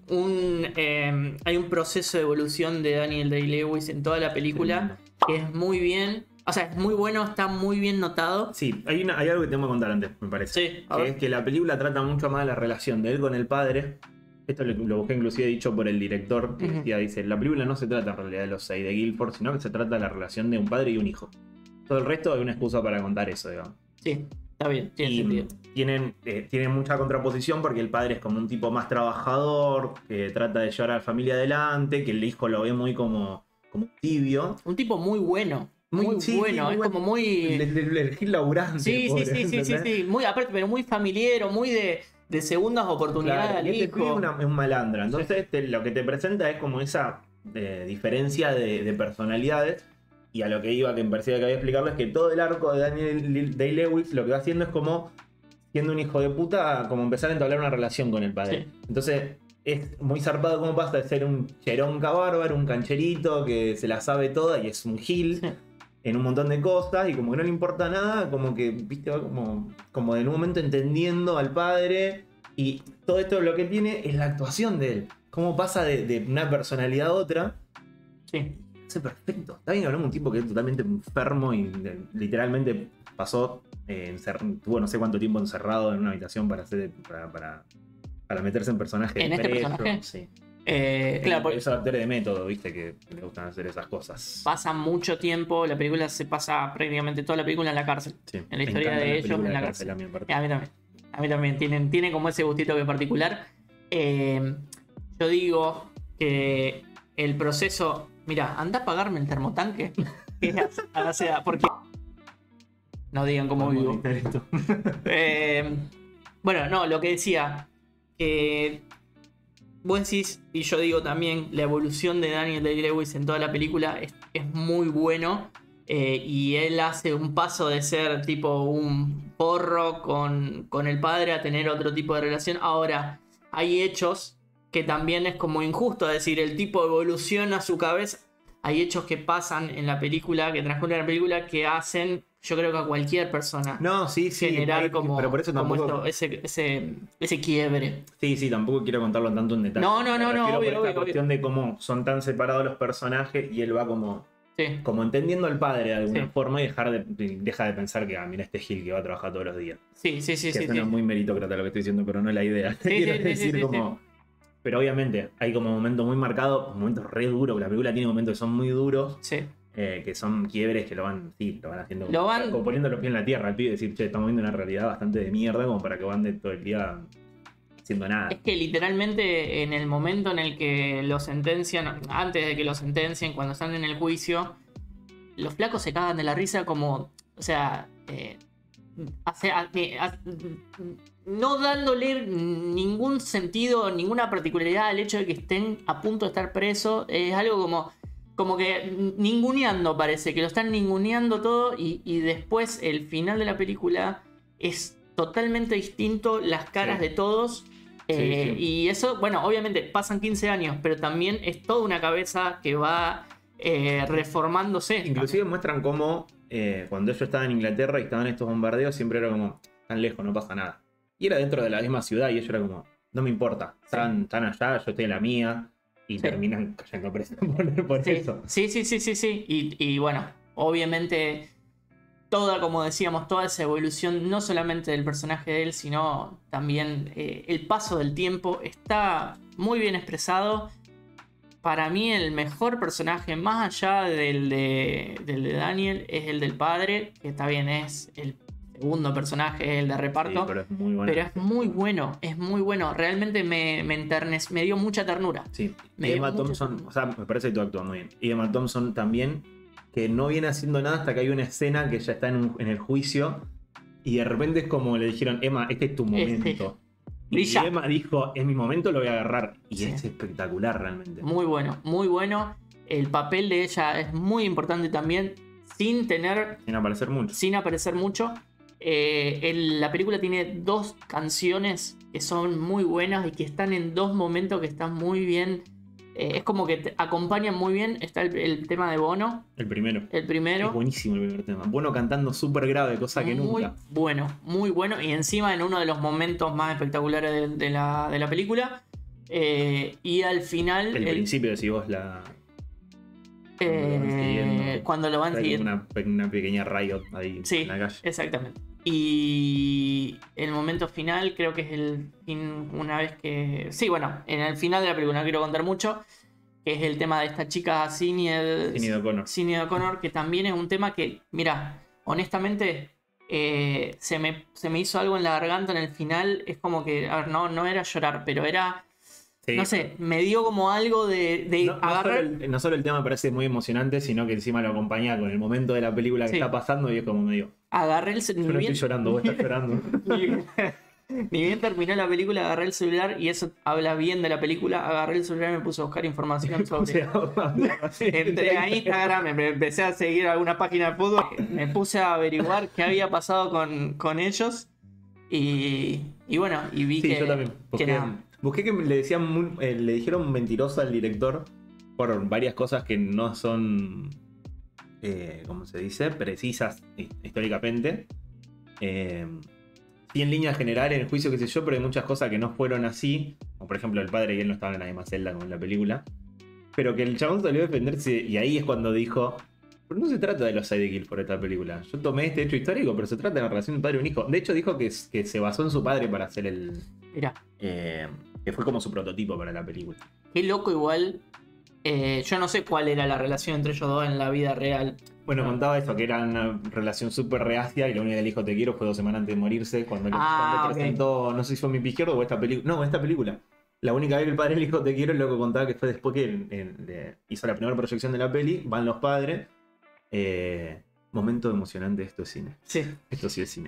un proceso de evolución de Daniel Day-Lewis en toda la película que es muy bien, o sea, es muy bueno, está muy bien notado. Sí, hay algo que tengo que contar antes, me parece. Sí, a Que ver. es que la película trata mucho más de la relación de él con el padre. esto lo busqué inclusive dicho por el director, que dice, la película no se trata en realidad de los 6 de Guilford, sino que se trata de la relación de un padre y un hijo. Todo el resto es una excusa para contar eso, digamos. Sí, está bien, tiene sentido. Tienen mucha contraposición porque el padre es como un tipo más trabajador, que trata de llevar a la familia adelante, que el hijo lo ve muy como tibio. Un tipo muy bueno. Muy bueno, es como muy... El gil laburante. Sí, muy aparte, pero muy familiar, muy de segundas oportunidades al hijo. Es un malandra. Entonces lo que te presenta es como esa diferencia de personalidades. Y a lo que iba, que me parecía que había explicarlo, es que todo el arco de Daniel Day-Lewis lo que va haciendo es como, siendo un hijo de puta, como empezar a entablar una relación con el padre. Sí. Entonces es muy zarpado cómo pasa de ser un cheronca bárbaro, un cancherito que se la sabe toda y es un gil. Sí. En un montón de cosas y como que no le importa nada, como que, viste, va como en un momento entendiendo al padre, y todo esto lo que tiene es la actuación de él, cómo pasa de una personalidad a otra. Sí. Es perfecto. Está bien, hablamos de un tipo que es totalmente enfermo y literalmente pasó, tuvo no sé cuánto tiempo encerrado en una habitación para meterse en personajes. ¿En este personaje? Sí. Claro, porque esos actores de método, viste, que le gustan hacer esas cosas. Pasa mucho tiempo, la película se pasa prácticamente toda la película en la cárcel. Sí, en la historia de ellos en la cárcel. A mí también. A mí también. Tienen como ese gustito que particular. Yo digo que el proceso. Mira, anda a pagarme el termotanque. O sea, porque. No digan cómo vivo. Bueno, no, lo que decía. Vos decís, y yo digo también, la evolución de Daniel Day-Lewis en toda la película es muy bueno. Y él hace un paso de ser tipo un porro con el padre a tener otro tipo de relación. Ahora, hay hechos que también es como injusto decir, el tipo evoluciona su cabeza. Hay hechos que pasan en la película, que transcurren en la película, que hacen, yo creo que a cualquier persona. No, sí, generar como, pero por eso tampoco, como ese quiebre. Sí, tampoco quiero contarlo tanto en detalle. No, obvio, cuestión de cómo son tan separados los personajes y él va como entendiendo al padre de alguna forma y deja de pensar que, mira este Gil que va a trabajar todos los días. Sí. Suena muy meritócrata lo que estoy diciendo, pero no es la idea. Quiero decir como... Pero obviamente hay como momentos muy marcados, momentos re duros, la película tiene momentos que son muy duros. Sí. Que son quiebres que lo van haciendo como poniendo los pies en la tierra al pibe y decir, che, estamos viendo una realidad bastante de mierda como para que van de todo el día haciendo nada. Es que literalmente en el momento en el que lo sentencian, antes de que lo sentencien, cuando están en el juicio, los flacos se cagan de la risa como, o sea, no dándole ningún sentido, ninguna particularidad al hecho de que estén a punto de estar presos. Es algo como que ninguneando, parece que lo están ninguneando todo, y después el final de la película es totalmente distinto, las caras de todos. Y eso, bueno, obviamente pasan 15 años, pero también es toda una cabeza que va reformándose. Inclusive muestran cómo cuando ellos estaban en Inglaterra y estaban estos bombardeos, siempre era como, tan lejos, no pasa nada. Y era dentro de la misma ciudad y ellos era como, no me importa, están allá, yo estoy en la mía. Y terminan cayendo presos por eso. Sí. Y bueno, obviamente como decíamos, toda esa evolución, no solamente del personaje de él, sino también el paso del tiempo, está muy bien expresado. Para mí el mejor personaje, más allá del de Daniel, es el del padre, que está bien, es el segundo personaje, el de reparto. Sí, pero es muy bueno. Es muy bueno. Realmente me dio mucha ternura. Sí. Emma Thompson, o sea, me parece que tú actúas muy bien. Y Emma Thompson también, que no viene haciendo nada hasta que hay una escena que ya está en el juicio. Y de repente es como le dijeron, Emma, este es tu momento. Y Emma dijo, en mi momento lo voy a agarrar. Y es espectacular realmente. Muy bueno, muy bueno. El papel de ella es muy importante también, sin aparecer mucho. La película tiene 2 canciones que son muy buenas y que están en 2 momentos que están muy bien. Es como que te acompañan muy bien. Está el tema de Bono. El primero. Es buenísimo el primer tema. Bono cantando súper grave, cosa que nunca. Muy bueno. Y encima en uno de los momentos más espectaculares de la película. Y al final... El principio, decís vos, cuando lo van siguiendo. Una pequeña riot ahí en la calle. Exactamente. Y el momento final creo que es el fin, una vez que... Sí, bueno, en el final de la película, no quiero contar mucho, que es el tema de esta chica Sinead O'Connor. Sinead O'Connor, que también es un tema que, mira, honestamente, se me hizo algo en la garganta en el final. Es como que, a ver, no era llorar, pero era... Sí. No sé, me dio como algo de agarrar... No solo el tema me parece muy emocionante, sino que encima lo acompaña con el momento de la película que Sí. está pasando y es como medio... Agarré el Yo no estoy llorando, vos estás llorando. Ni bien terminó la película, agarré el celular, y eso habla bien de la película. Agarré el celular y me puse a buscar información sobre... Entré a Instagram, me empecé a seguir alguna página de fútbol, me puse a averiguar qué había pasado con ellos. Y bueno, y vi Sí, que... yo también. Busqué que le dijeron mentiroso al director por varias cosas que no son, ¿cómo se dice? Precisas históricamente. Sí, en línea general, en el juicio, qué sé yo, pero hay muchas cosas que no fueron así. Como por ejemplo, el padre y él no estaban en la misma celda como en la película. Pero que el chabón salió a defenderse, y ahí es cuando dijo: pero no se trata de los sidekills por esta película. Yo tomé este hecho histórico, pero se trata de la relación de un padre y un hijo. De hecho, dijo que se basó en su padre para hacer el... Mirá, que fue como su prototipo para la película. qué loco igual. Yo no sé cuál era la relación entre ellos dos en la vida real. Bueno, contaba esto, que era una relación súper reacia y lo único que le dijo te quiero fue 2 semanas antes de morirse, cuando le presentó, no sé si fue Mi Pie Izquierdo o esta película. No, esta película. La única vez que el padre le dijo te quiero, el loco contaba que fue después que hizo la primera proyección de la peli, van los padres. Momento emocionante, esto es cine. Sí. Esto sí es cine.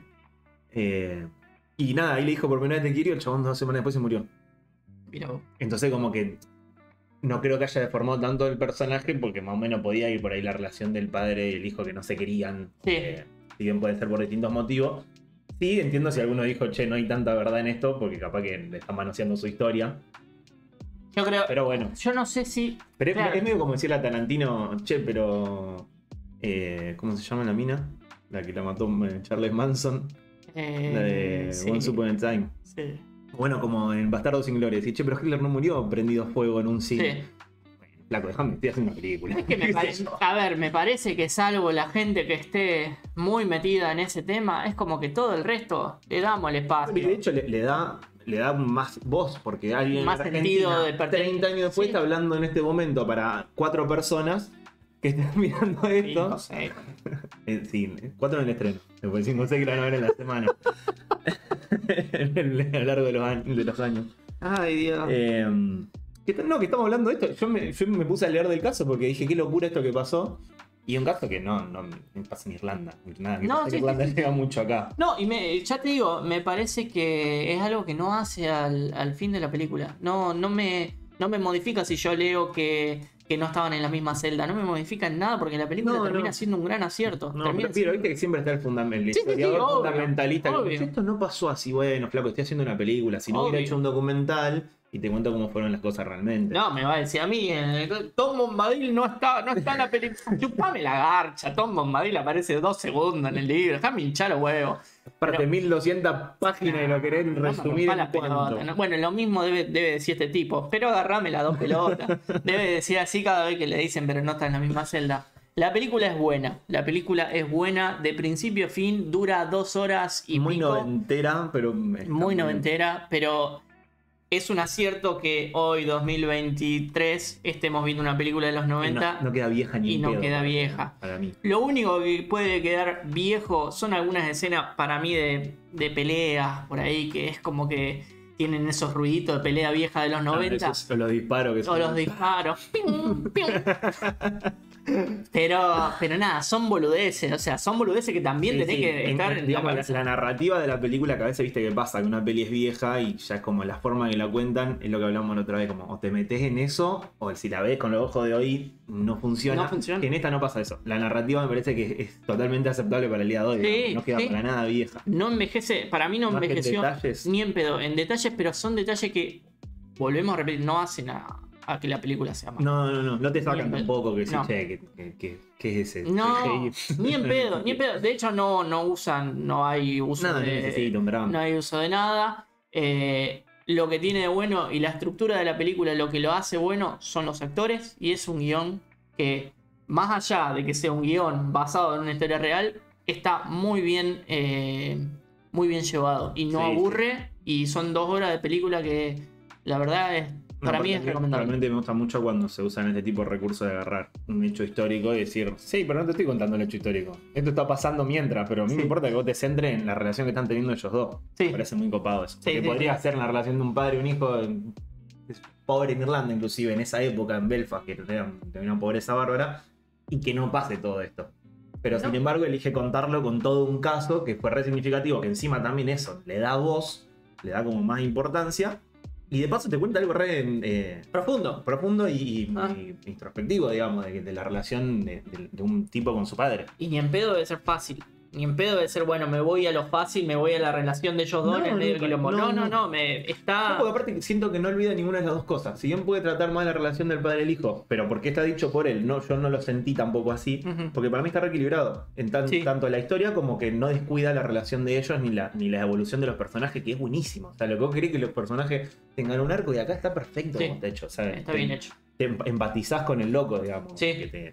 Y nada, ahí le dijo por primera vez te quiero y el chabón 2 semanas después se murió. Mirá vos. Entonces como que no creo que haya deformado tanto el personaje, porque más o menos podía ir por ahí la relación del padre y el hijo que no se querían. Sí. Si bien puede ser por distintos motivos. Sí, entiendo si alguno dijo, che, no hay tanta verdad en esto, porque capaz que le están manoseando su historia. Yo creo... Pero bueno. Yo no sé si... Pero Claro. es medio como decirle a Tarantino, che, pero... ¿cómo se llama la mina? La que la mató Charles Manson. La de sí. Once Upon a Time. Sí. Bueno, como en Bastardo sin Gloria. Decir, che, pero Hitler no murió prendido fuego en un cine. Sí. Bueno, flaco, déjame, estoy haciendo una película. Es que a ver, me parece que salvo la gente que esté muy metida en ese tema, es como que todo el resto le damos el espacio. Y de hecho le da más voz, porque alguien Más en sentido Argentina, de pertenencia. 30 años después, Sí. está hablando en este momento para 4 personas que están mirando esto. No sé. Sí, 4 en el estreno. Después 5 o 6 que la van a ver en la semana. A lo largo de los años. Ay, Dios. Que estamos hablando de esto. Yo me puse a leer del caso porque dije, qué locura esto que pasó. Y un caso que no pasa en Irlanda. Nada, que No, pasa en sí, Irlanda sí. llega mucho acá. No, y ya te digo, me parece que es algo que no hace al fin de la película. No me modifica si yo leo que no estaban en la misma celda. No me modifica en nada porque la película No, termina no. siendo un gran acierto. No, Termina pero siendo- viste que siempre está el fundamentalista. Sí, sí, sí, obvio, fundamentalista. que obvio. dice, esto no pasó así, bueno, flaco, estoy haciendo una película. Si no hubiera Obvio. hecho un documental y te cuento cómo fueron las cosas realmente. No, me va a decir a mí, Tom Bombadil no está en la película. Chupame la garcha, Tom Bombadil aparece 2 segundos en el libro. Déjame hinchar los huevos. Aparte, pero- 1200 páginas y lo querés No me resumir rompa en la pelota. cuánto. No, bueno, lo mismo debe decir este tipo. Pero agarrame las 2 pelotas. Debe decir así cada vez que le dicen, pero no está en la misma celda. La película es buena. La película es buena de principio a fin. Dura 2 horas y Muy pico. noventera, pero... está Muy bien. noventera, pero es un acierto que hoy, 2023, estemos viendo una película de los 90. No queda vieja ni y en no pedo, queda para- vieja. Para mí. Lo único que puede quedar viejo son algunas escenas para mí de peleas por ahí, que es como que tienen esos ruiditos de pelea vieja de los 90. O los disparos que O son. los disparos. Pium, pium. Pero nada, son boludeces. O sea, son boludeces que también Sí, tenés sí. que estar en la digamos, cabeza. la narrativa de la película, que a veces viste que pasa, que una peli es vieja y ya es como la forma que la cuentan, es lo que hablamos la otra vez, como o te metes en eso, o si la ves con los ojos de hoy, no funciona. No funciona. Que en esta no pasa eso. La narrativa me parece que es totalmente aceptable para el día de hoy. Sí, digamos, no queda sí. para nada vieja. No envejece, para mí no Más que en envejeció detalles. ni en pedo. En detalles, pero son detalles que, volvemos a repetir, no hacen a que la película sea mala. No te sacan Ni en pedo. tampoco que sí, No. che, ¿qué es ese? No, CGI? ni en pedo, ni en pedo. De hecho, no usan, no hay uso Nada, no de. necesito un drama. No hay uso de nada. Lo que tiene de bueno y la estructura de la película, lo que lo hace bueno son los actores. Y es un guión que, más allá de que sea un guión basado en una historia real, está muy bien llevado y no Sí, aburre. Y son 2 horas de película que la verdad es, para mí es recomendable. Realmente me gusta mucho cuando se usan este tipo de recursos de agarrar un hecho histórico y decir, sí, pero no te estoy contando el hecho histórico. Esto está pasando mientras, pero a mí Sí. me importa que vos te centres en la relación que están teniendo ellos dos. Sí. Me parece muy copado eso. Porque Sí, podría sí. ser la relación de un padre y un hijo pobre en Irlanda, inclusive en esa época, en Belfast, que era una pobreza bárbara, y que no pase todo esto. Pero sin embargo elige contarlo con todo un caso que fue re significativo, que encima también eso le da voz, le da como más importancia. Y de paso te cuenta algo re profundo y introspectivo, digamos, de la relación de un tipo con su padre. Y ni en pedo debe ser fácil. Ni en pedo debe ser, bueno, me voy a lo fácil, me voy a la relación de ellos dos en el medio del quilombo. No, está... No, porque aparte siento que no olvida ninguna de las dos cosas. Si bien puede tratar más la relación del padre y el hijo, pero porque está dicho por él, no, yo no lo sentí tampoco así, porque para mí está reequilibrado. Tanto la historia como que no descuida la relación de ellos ni la evolución de los personajes, que es buenísimo. O sea, lo que vos querés que los personajes tengan un arco y acá está perfecto, como está hecho. ¿Sabes? Está bien hecho. Te empatizás con el loco, digamos. Sí.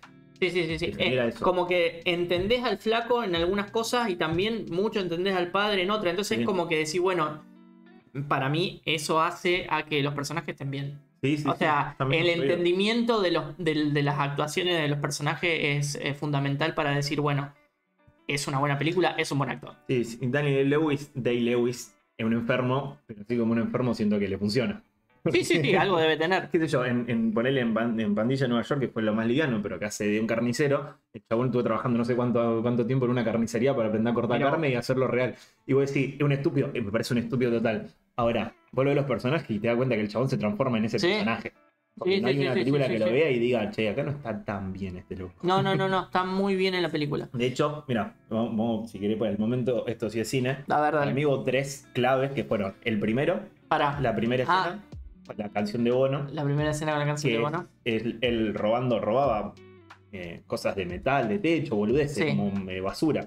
Sí. Como que entendés al flaco en algunas cosas y también mucho entendés al padre en otras. Entonces es como que decís, bueno, para mí eso hace a que los personajes estén bien. O sea, el entendimiento de las actuaciones de los personajes es fundamental para decir, bueno, es una buena película, es un buen actor. Sí, Day-Lewis es un enfermo, pero así como un enfermo siento que le funciona. Sí, algo debe tener. Qué sé yo, ponerle en Pandilla de Nueva York, que fue lo más liviano, pero que hace de un carnicero. El chabón estuvo trabajando no sé cuánto tiempo en una carnicería para aprender a cortar carne y hacerlo real. Y vos decís, es un estúpido, me parece un estúpido total. Ahora, vos lo ves los personajes y te das cuenta que el chabón se transforma en ese personaje. Porque no hay una película que lo vea y diga, che, acá no está tan bien este loco. No, está muy bien en la película. De hecho, mira, vamos, si querés, por el momento, esto sí es cine. La verdad. Para mí hubo 3 claves que fueron el primero, la primera escena, la canción de Bono. La primera escena con la canción de Bono. Él robaba cosas de metal, de techo, boludeces, como basura.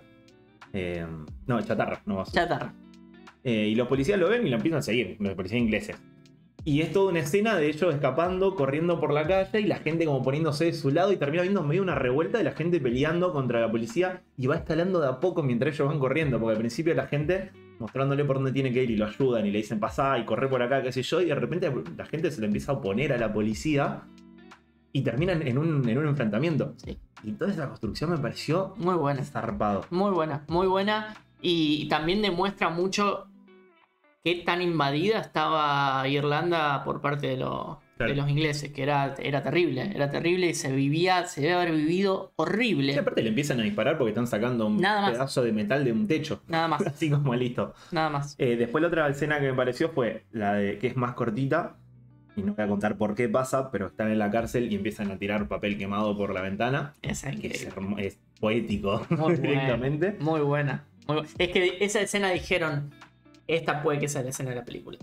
No, chatarra, no basura. Chatarra. Y los policías lo ven y lo empiezan a seguir, los policías ingleses. Y es toda una escena de ellos escapando, corriendo por la calle y la gente como poniéndose de su lado y termina viendo medio una revuelta de la gente peleando contra la policía y va escalando de a poco mientras ellos van corriendo, porque al principio la gente mostrándole por dónde tiene que ir y lo ayudan y le dicen pasá y corre por acá, qué sé yo, y de repente la gente se le empieza a oponer a la policía y terminan en un enfrentamiento. Sí. Y toda esa construcción me pareció muy buena. Zarpado. Muy buena. Y también demuestra mucho qué tan invadida estaba Irlanda por parte de los ingleses, que era terrible y se debe haber vivido horrible. Y aparte le empiezan a disparar porque están sacando un pedazo de metal de un techo. Nada más. Así como listo. Nada más. Después la otra escena que me pareció fue la de que es más cortita, y no voy a contar por qué pasa, pero están en la cárcel y empiezan a tirar papel quemado por la ventana. Es poético directamente. Muy buena. Es que esa escena dijeron, esta puede que sea la escena de la película.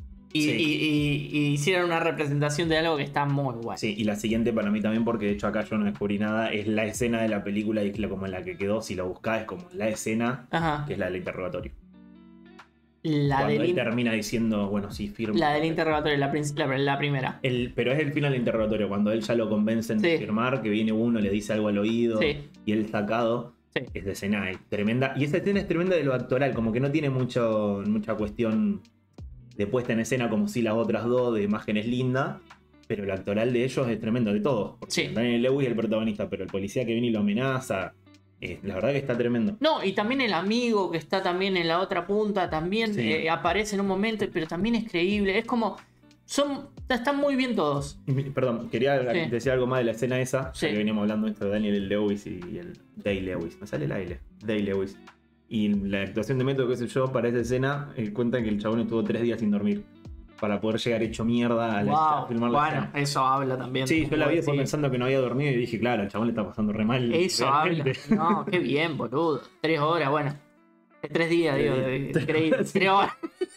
Y hicieron una representación de algo que está muy buena. Sí, y la siguiente para mí también, porque de hecho acá yo no descubrí nada, es la escena de la película y es como la que quedó, si lo buscás, es como la escena, que es la del interrogatorio. Cuando él termina diciendo, bueno, sí, firma. La del interrogatorio, la primera. Pero es el final del interrogatorio, cuando él ya lo convencen de firmar, que viene uno, le dice algo al oído, y él sacado. Esa escena es tremenda. Y esa escena es tremenda de lo actoral, como que no tiene mucha cuestión de puesta en escena como si las otras dos, de imágenes lindas. Pero lo actoral de ellos es tremendo, de todos. Daniel Lewis es el protagonista, pero el policía que viene y lo amenaza. La verdad que está tremendo. No, y también el amigo que está también en la otra punta, también aparece en un momento, pero también es creíble. Es como... Están muy bien todos. Perdón, quería decir algo más de la escena esa, que veníamos hablando esto de Daniel Lewis y el Day-Lewis. Me sale la L, Day-Lewis. Y la actuación de método, qué sé yo, para esa escena, cuentan que el chabón estuvo 3 días sin dormir para poder llegar hecho mierda a filmar la escena. Bueno, eso habla también. Sí, yo la vi después pensando que no había dormido y dije, claro, el chabón le está pasando re mal. Eso realmente habla. No, qué bien, boludo. 3 horas, bueno. 3 días, digo, increíble. 3 horas.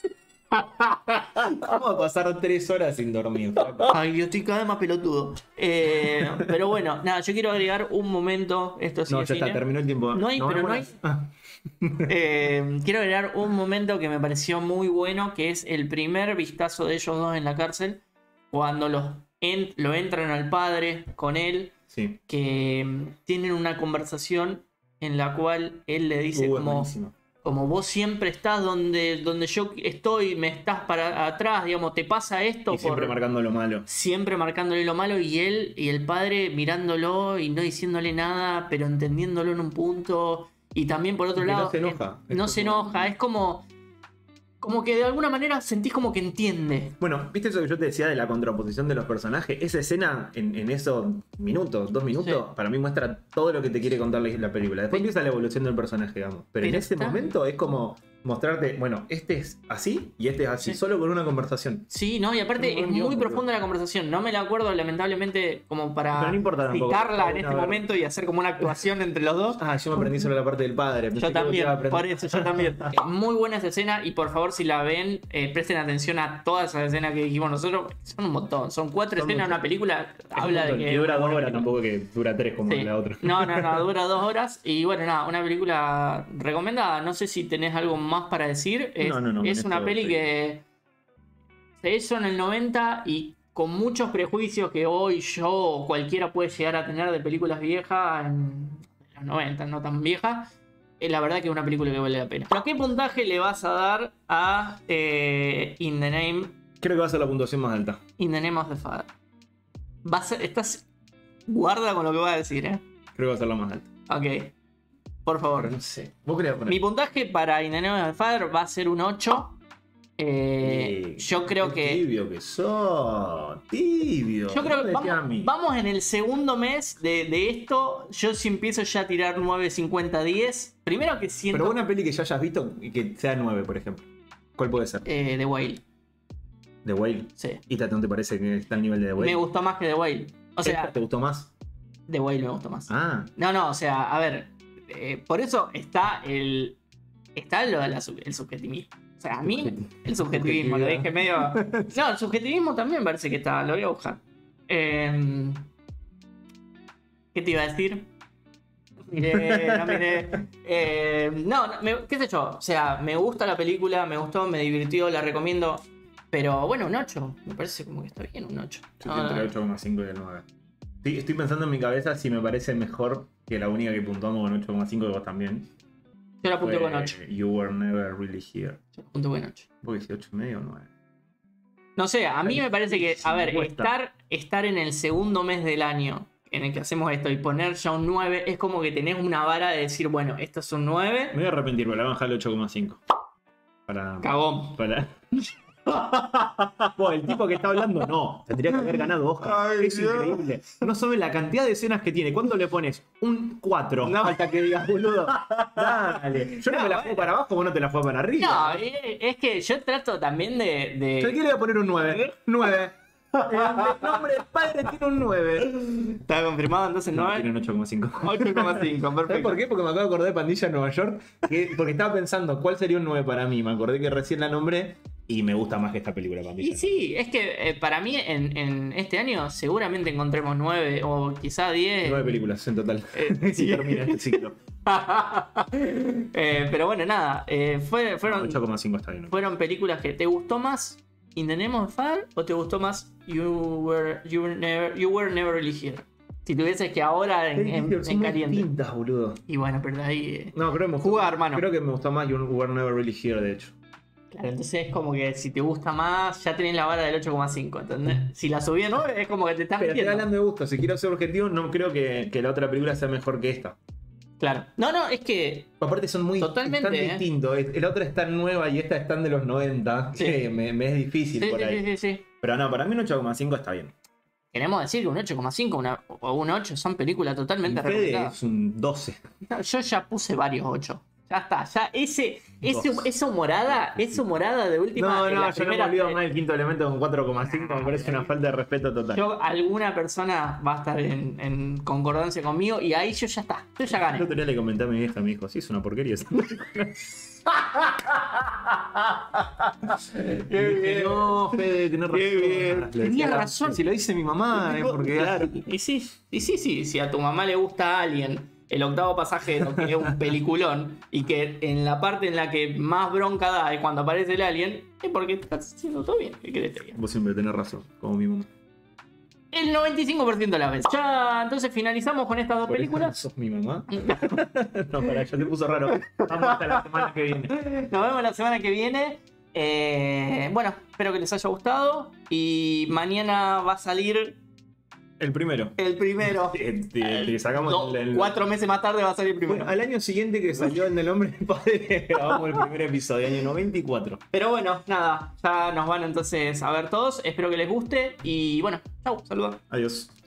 Vamos a pasar 3 horas sin dormir. Ay, yo estoy cada vez más pelotudo. Pero bueno, nada, yo quiero agregar un momento. Esto sí no, ya está, terminó el tiempo. No hay. Quiero agregar un momento que me pareció muy bueno, que es el primer vistazo de ellos dos en la cárcel, cuando lo entran al padre con él, que tienen una conversación en la cual él le dice Es como buenísimo. vos siempre estás donde yo estoy, me estás para atrás, digamos, te pasa esto Y siempre marcando lo malo. siempre marcándole lo malo y él y el padre mirándolo y no diciéndole nada, pero entendiéndolo en un punto. Y también por otro Y que lado, no se enoja. no se enoja, es como que de alguna manera sentís como que entiende. Bueno, ¿viste eso que yo te decía de la contraposición de los personajes? Esa escena en esos minutos, 2 minutos, Sí. para mí muestra todo lo que te quiere contar la película. Después Sí. empieza la evolución del personaje, digamos. Pero en Pero ese está- momento es como mostrarte, bueno, este es así y este es así, Sí. solo con una conversación. Sí, no, y aparte Un buen es guión, muy boludo. profunda la conversación. No me la acuerdo, lamentablemente, como para Pero no importa tampoco. citarla en Está este buena ver. momento y hacer como una actuación entre los dos. Ah, yo me aprendí solo la parte del padre. Pensé Yo que vos te también, ibas a aprender. por eso, yo también. Muy buena esa escena y por favor si la ven, presten atención a todas esas escenas que dijimos nosotros. Son un montón, son 4 Son escenas en muchas. una película. Es un Habla de montón. que... Y dura 2 una horas, película. tampoco que dura 3 como Sí. la otra. No, dura 2 horas. Y bueno, nada, una película recomendada. No sé si tenés algo más para decir. No, Es en una esto peli sí. que se hizo en el 90 y con muchos prejuicios que hoy yo o cualquiera puede llegar a tener de películas viejas en los 90, no tan viejas. La verdad que es una película que vale la pena. ¿Pero qué puntaje le vas a dar a In the Name Creo que va a ser la puntuación más alta. of the Father? Va a ser, estás... Guarda con lo que voy a decir, Creo que va a ser la más alta. Ok. Por favor. Pero no sé. ¿Vos querías poner? Mi puntaje para In the Name of the Father va a ser un 8. Yo creo Qué que... Tibio que sos. Tibio. Yo creo que No me decías a mí. vamos en el segundo mes de esto. Yo si empiezo ya a tirar 9.50-10. Primero que siento Pero una peli que ya hayas visto y que sea 9, por ejemplo. ¿Cuál puede ser? The Whale. The Whale. Sí. ¿Y no te parece que está al nivel de The Whale? Me gustó más que The Whale. O sea, ¿Esta ¿te gustó más? The Whale me gustó más. Ah. No, o sea, a ver. Por eso está el subjetivismo. O sea, a mí el subjetivismo, lo dije medio... No, el subjetivismo también parece que está, lo voy a buscar. ¿Qué te iba a decir? No miré. Qué sé yo, o sea, me gusta la película, me gustó, me divirtió, la recomiendo. Pero bueno, un 8, me parece como que está bien un 8. Yo estoy entre el 8,5 y el 9. Sí, estoy pensando en mi cabeza si me parece mejor que la única que puntuamos con 8,5 que vos también. Yo la apunté Fue con 8. You Were Never Really Here. Yo la apunté con 8. ¿Vos decís 8,5 o 9? No sé, a mí me parece que, a ver, Cuesta. estar en el segundo mes del año en el que hacemos esto y poner ya un 9 es como que tenés una vara de decir, bueno, esto es un 9. Me voy a arrepentir, pero la voy a bajar al 8,5. Para. Cagón. Para. Vos, el tipo que está hablando, no. Tendría que haber ganado Oscar. Es increíble. No sabes la cantidad de escenas que tiene. ¿Cuánto le pones? Un 4. No. Falta que digas, boludo. Dale. Yo no me la juego para abajo, vos no te la juegas para arriba. No, es que yo trato también de... Yo aquí le voy a poner un 9. 9. El nombre del padre tiene un 9. ¿Está confirmado entonces No, 9? tiene un 8,5. 8,5, ¿Sabes perfecto. por qué? Porque me acabo de acordar de Pandilla en Nueva York. Porque estaba pensando cuál sería un 9 para mí. Me acordé que recién la nombré y me gusta más que esta película, Pandilla. Y sí, es que para mí en este año seguramente encontremos 9 o quizá 10. 9 películas en total. Sí. Si termina este ciclo. Pero bueno, nada. Fueron 8,5 está bien. fueron películas que te gustó más In the Name of the Father o te gustó más You Were Never Really Here. Si tuvieses que ahora en Son muy caliente. distintas, boludo. Y bueno, pero de ahí. No, creo que me gustó. Jugá, hermano. Creo que me gustó más You Were Never Really Here, de hecho. Claro, entonces es como que si te gusta más, ya tenés la vara del 8,5, ¿entendés? Si la subí a 9 es como que te estás Pero estoy metiendo. hablando de gusto. Si quiero ser objetivo, no creo que la otra película sea mejor que esta. Claro. No, es que. Aparte son muy Totalmente, tan distintos. La otra es tan nueva y esta es tan de los 90 Sí. que me es difícil Sí, por ahí. sí. Pero no, para mí un 8,5 está bien. Queremos decir que un 8,5 o un 8 son películas totalmente Fede recomendadas. es un 12. No, yo ya puse varios 8. Ya está, ya Dos. esa humorada de última. No, en la yo no me primera- olvido más del quinto elemento con 4,5. Me parece una falta de respeto total. Alguna persona va a estar en concordancia conmigo y ahí yo ya está. Yo ya El gané. otro día le comenté a mi vieja, me dijo, sí, es una porquería esa película. Qué Y dije, bien. no, Fede, tenés razón. Qué bien. Le Tenía decía, razón. Si lo dice mi mamá, es porque... Claro. Y sí, si a tu mamá le gusta Alien, el octavo pasajero, que es un peliculón, y que en la parte en la que más bronca da es cuando aparece el alien, es porque estás haciendo todo bien. ¿Qué querés que te diga? Vos siempre tenés razón, como mi mamá. el 95% de las veces. Ya, entonces finalizamos con estas dos ¿Por eso películas. ¿Sos mi mamá? No, pará, ya te puso raro. Vamos hasta la semana que viene. Nos vemos la semana que viene. Bueno, espero que les haya gustado. Y mañana va a salir El primero. el primero. Te sacamos el 4 meses más tarde va a salir el primero. Bueno, al año siguiente que salió el del hombre del padre, grabamos el primer episodio, año 94. Pero bueno, nada, ya nos van entonces a ver todos. Espero que les guste. Y bueno, chau, saludos. Adiós.